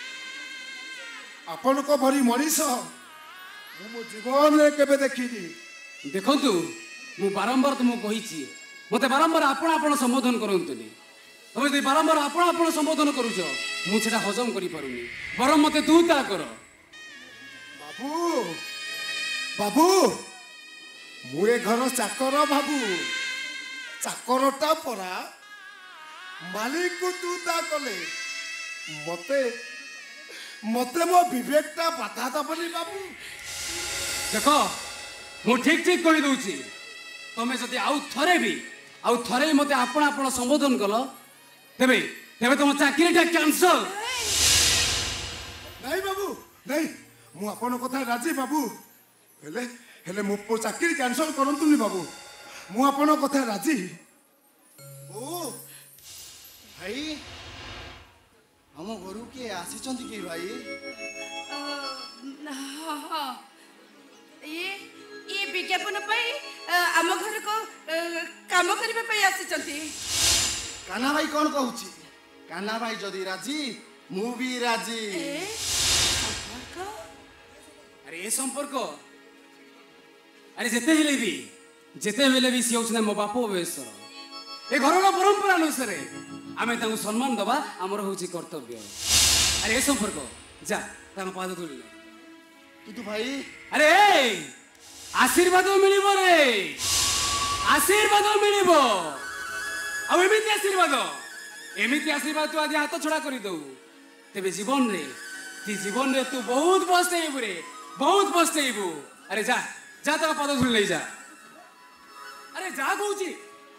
ଆପଣଙ୍କ ଭଳି ମଣିଷ ମୁଁ ମୋ ଜୀବନରେ କେବେ ଦେଖିନି
ଦେଖନ୍ତୁ ମୁଁ ବାରମ୍ବାର ତୁମକୁ କହିଛି ମୋତେ ବାରମ୍ବାର ଆପଣ ଆପଣ ସମ୍ବୋଧନ କରନ୍ତୁନି ତମେ ଯଦି ବାରମ୍ବାର ଆପଣ ଆପଣ ସମ୍ବୋଧନ କରୁଛ ମୁଁ ସେଟା ହଜମ କରିପାରୁନି ବରଂ ମୋତେ ତୁ ତା କର
ବାବୁ ବାବୁ ମୁଁ ଏ ଘର ଚାକର ବାବୁ ଚାକରଟା ପରା ମାଲିକକୁ ତୁ ତା କଲେ ମତେ ମତେ ମୋ ବିବେକଟା ବାଧା ଦବନି ବାବୁ
ଦେଖ ମୁଁ ଠିକ ଠିକ କହିଦଉଛି ତମେ ଯଦି ଆଉ ଥରେ ବି ଆଉ ଥରେ ମୋତେ ଆପଣ ଆପଣ ସମ୍ବୋଧନ କଲ ତେବେ ତେବେ ତମ ଚାକିରିଟା କ୍ୟାନ୍ସଲ
ନାଇଁ ବାବୁ ନାଇଁ
ମୁଁ ଆପଣଙ୍କ କଥା ରାଜି ବାବୁ ହେଲେ ହେଲେ ମୋ ପୁଅ ଚାକିରି କ୍ୟାନସଲ କରନ୍ତୁନି ବାବୁ ମୁଁ ଆପଣଙ୍କ କଥା ରାଜି
ଓ ଭାଇ ଆମ ଘରୁ କିଏ ଆସିଛନ୍ତି କି ଭାଇ
ये ये विज्ञापन पाई आम घर को काम करबा पाई आसीचंती
कान्हा भाई कौन कहूची कान्हा भाई जदि राजी मु भी राजी
अरे ए संपर्क अरे जेते हेले भी जेते हेले भी सी होछना मो बापो बेसर ए घरर परंपरा अनुसार आमे तांको सम्मान दबा हमर होची कर्तव्य अरे ए संपर्क जा तांको पाद धुलिले
किंतु भाई
अरे आशीर्वाद मिलिबो रे आशीर्वाद मिलिबो आ एमिति आशीर्वाद एमिति आशीर्वाद तू आदि हाथ छड़ा करि दउ तेबे जीवन रे ती जीवन रे तू बहुत पछतेइबु रे बहुत पछतेइबु अरे जा जा तो पद धुल ले जा अरे जा कहूची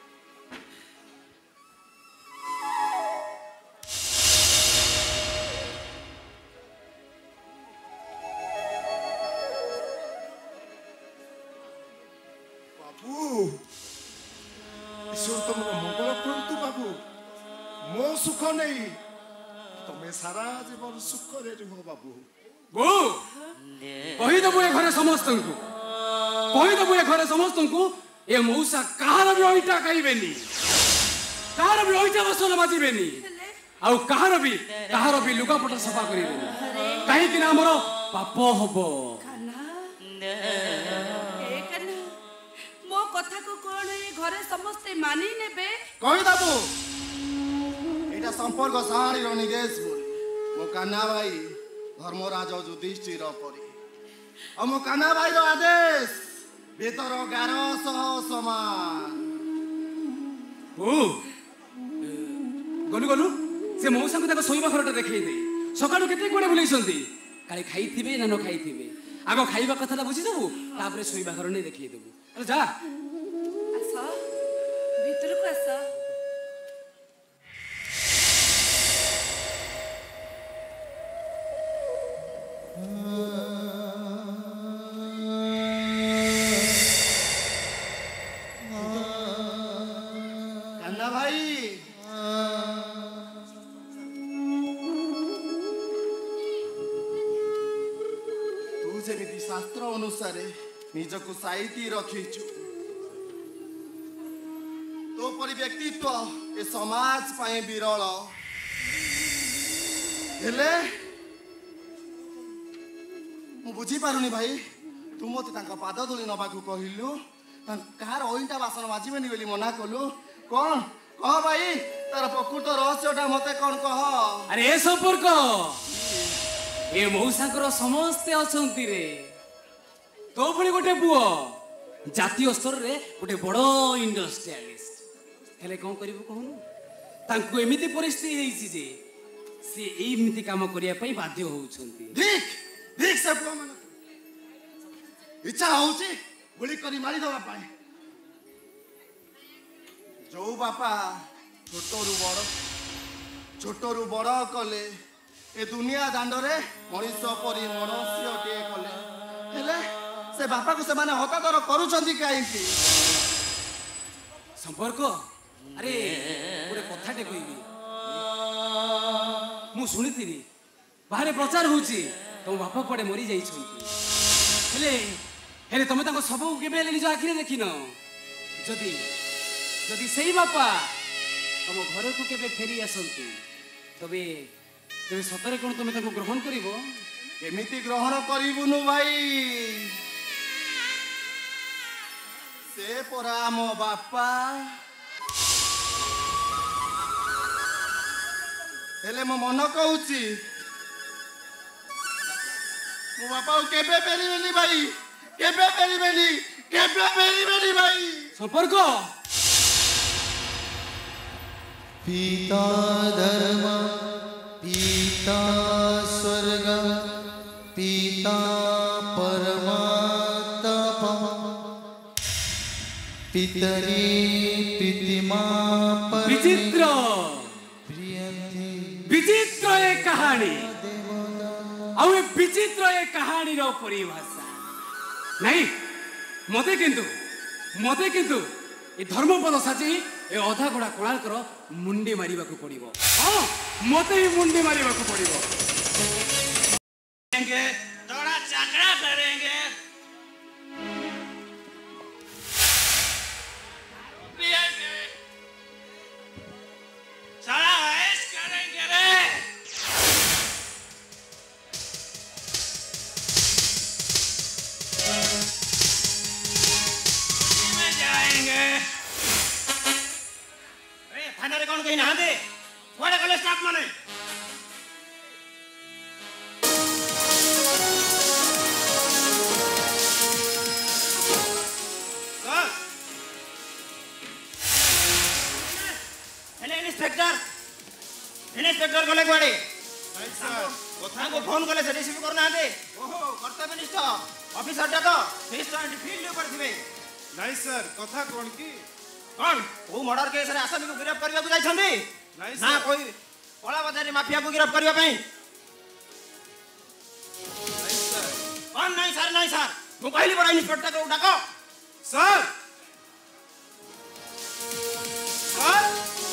ईश्वर तुमको मंगल करतु बाबू मो सुख नहीं तुम्हें सारा जीवन सुख रे रुह बाबू
बो कहि दबो ए घरे समस्त को कहि दबो ए घरे समस्त को ए मौसा कहार भी ओइटा कहिबेनी कहार भी ओइटा बसन बाजिबेनी आ कहार भी कहार भी लुगापटा सफा करिबेनी काहे कि हमर पाप हबो
कथा को कोन ए घरे समस्त मानी नेबे
कहि दबो एटा संपर्क सारी रनिगेश बोल मो कान्हा भाई धर्मराज युधिष्ठिर परी आ मो कान्हा भाई रो आदेश भीतर ग्यारह सौ समान
ओ गलु गलु से मौसा को ताको सोइबा घरटा देखै दे सकाळु केते कोडे बुलैसंती काले खाइथिबे ना न खाइथिबे आगो खाइबा कथाटा बुझि दबु तापरे सोइबा घर नै देखै देबु अरे जा
भीतर को आसा
कान्हा भाई तू जेमिति शास्त्र अनुसार निजको साइती रखिछु तो परि व्यक्तित्व ए समाज पाए विरल हेले मु बुझी पारुनी भाई तू मते तांका पाद धुली नबाकू कहिलु कार ओइटा बासन माजिबेनी बोली मना कलु कौन कह भाई तार प्रकृत रहस्यटा मते कौन कह
अरे ए संपर्क ए मौसाकर समस्त अछंती रे तो भली गोटे पुओ जातीय स्तर रे गोटे बड़ इंडस्ट्रियलिस्ट हेले कौन करिबो कहनु तांको एमिति परिस्थिति हेइछि जे से एमिति काम करिया पई बाध्य होउछंती
ठीक ठीक से पुओ मन इच्छा होउछि गुली करी मारी दवा पाए जो बापा छोटरू बड़ छोटरू बड़ कले ए दुनिया दांड रे मनुष्य परी मनुष्य टे कले हेले से बापा को से माने हतादर करूछंती काईकी
संपर्क अरे गोटे कथाटे कहबी मु शुणिथिली बाहर प्रचार होउछि तुम बापा पड़े मरी जाइछंती हेले हेले तमे ताको सब केबे हेले निज आखिरे देखिनो जदि जदि सेही बापा तुम घर को केबे फेरी आसंती तबे तबे सतरे कोन तमे ताको ग्रहण करिवो
एमिति ग्रहण करिबुनु भाई से परा मो बापा हेले मो मन कहूची मो बापा केबे पेरिबेनी भाई केबे पेरिबेनी केबे पेरिबेनी भाई
संपर्क
पिता धर्म पिता स्वर्ग पिता परमात्मा पितरी पितिमा
विचित्र विचित्र एक कहानी आउ ए विचित्र ए कहानी रो परिभाषा नहीं मते किंतु मते किंतु ए धर्मपद साची ए अधा घोड़ा कोणार्कर मुंडी मारिबा को पड़िबो हां मते ही मुंडी मारिबा को पड़िबो
करेंगे थोड़ा चकरा करेंगे पिएंगे सारा ऐश करेंगे रे में जाएंगे अरे थाना रे कौन कहीं नहा दे बड़े कॉलेज स्टाफ माने इंस्पेक्टर इंस्पेक्टर गले कुआडे कथा को फोन कले से रिसीव करना दे ओहो कर्तव्यनिष्ठ ऑफिसर टा तो फील्ड एंड फील्ड ऊपर थिबे
नहीं सर कथा कोन की
कोन ओ मर्डर केस रे आसामी को गिरफ्त करबा को जाई छंदी
नहीं
ना कोई कोला बाजारी माफिया को गिरफ्त करबा पई
नहीं सर
कोन नहीं सर नहीं सर मु कहली बड़ा इंस्पेक्टर को डाको
सर सर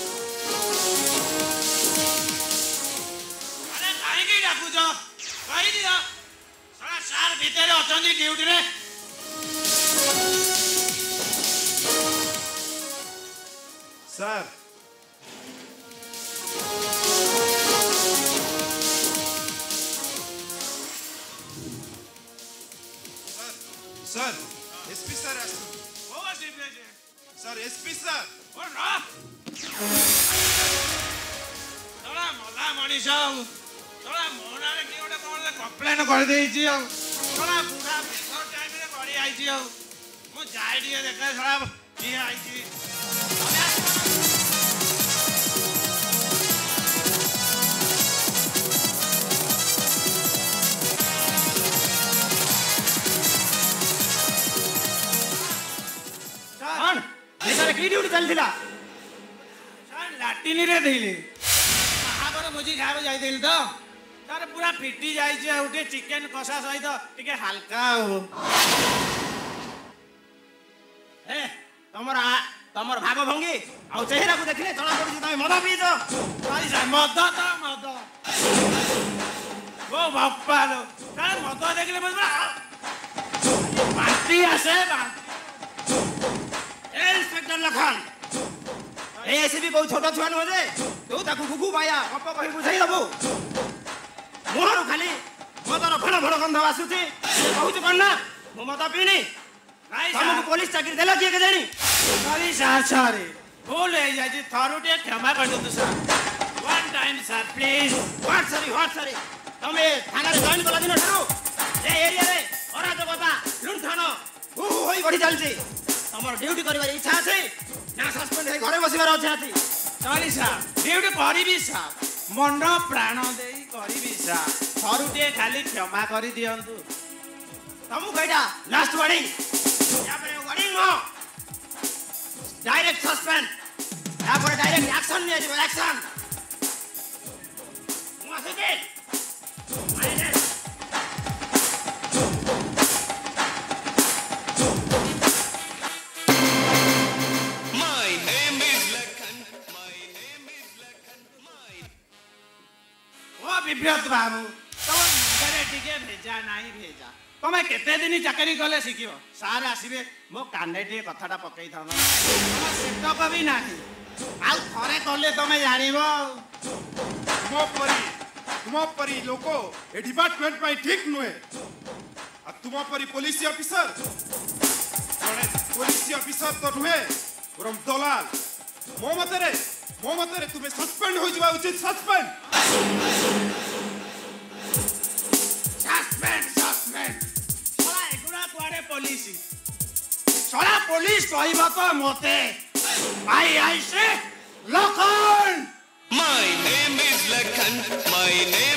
कही दिया सारा सार भीतर अछंदी ड्यूटी रे
सर सर एसपी सर
वो एसपी
सर एसपी सर
और ना तोरा मला मनीष तोरा मोना रे की ओटे कोन कंप्लेन कर देई छी आ तोरा बुढ़ा बेसर टाइम रे करी आई छी आ मु जाई दिए देखा सारा की आई छी कौन बेचारे की ड्यूटी चल थिला सार लाटिनी रे देले महागर भोजी खाब जाई देल तो तार पूरा फिटी जाई छै उठे चिकन कषा सहित टिके हल्का हो ए तमर तमर भाग भंगी आ चेहरा को देखले तळा पड़ी छै तमे मद पी छ तारी sa मद त मद ओ बाप्पा लो तार मद देखले बस बांटी आसे बा ए इंस्पेक्टर लखन ए एसीबी को छोटा छुआ न हो जे तू ताकू गुगु बाया गप कहि बुझाई दबो मोहर खाली मदर भण भण गंध आसुची कहू छ कन्ना मो मद पीनी नाइ हमको पुलिस चाकरी देला किए के जानी सारी सारे भूल है जाजी थरुटे क्षमा कर दो sir one time sir please what sorry what sorry तमे थाना रे जॉइन कला दिन ठरो ए एरिया रे अराजकता लुंठन हु हु होई बढी चलची हमर ड्यूटी करबार इच्छा আছে ना सस्पेंड है घरे बसिबार अच्छा अछि चली सा ड्यूटी करबी सा मन प्राण देई करबी सा थरुटे खाली क्षमा करी दियंतु तमु कइटा लास्ट वार्निंग या पर वार्निंग हो डायरेक्ट सस्पेंड या पर डायरेक्ट एक्शन ले जो एक्शन मुआ से माइनस विभ्रत बाबू तुम घरे टिके भेजा नहीं भेजा तुम्हें केते दिन चाकरी कले शिखिब सार आसबे मो काने टे कथाटा पकई था तुम सेटक भी नहीं आ थरे कले तुम जानिबो
तुम परी तुम परी लोको ए डिपार्टमेंट में ठीक नुहे आ तुम परी पुलिस ऑफिसर जने पुलिस ऑफिसर तो नुहे बरम दलाल मो मतरे मो मतरे तुम्हें सस्पेंड हो जवा उचित सस्पेंड
सस्पेंड सस्पेंड साला एगुड़ा कुआडे पुलिस साला पुलिस कहबा तो मते भाई आई से Lakhan
My name is Lakhan, my name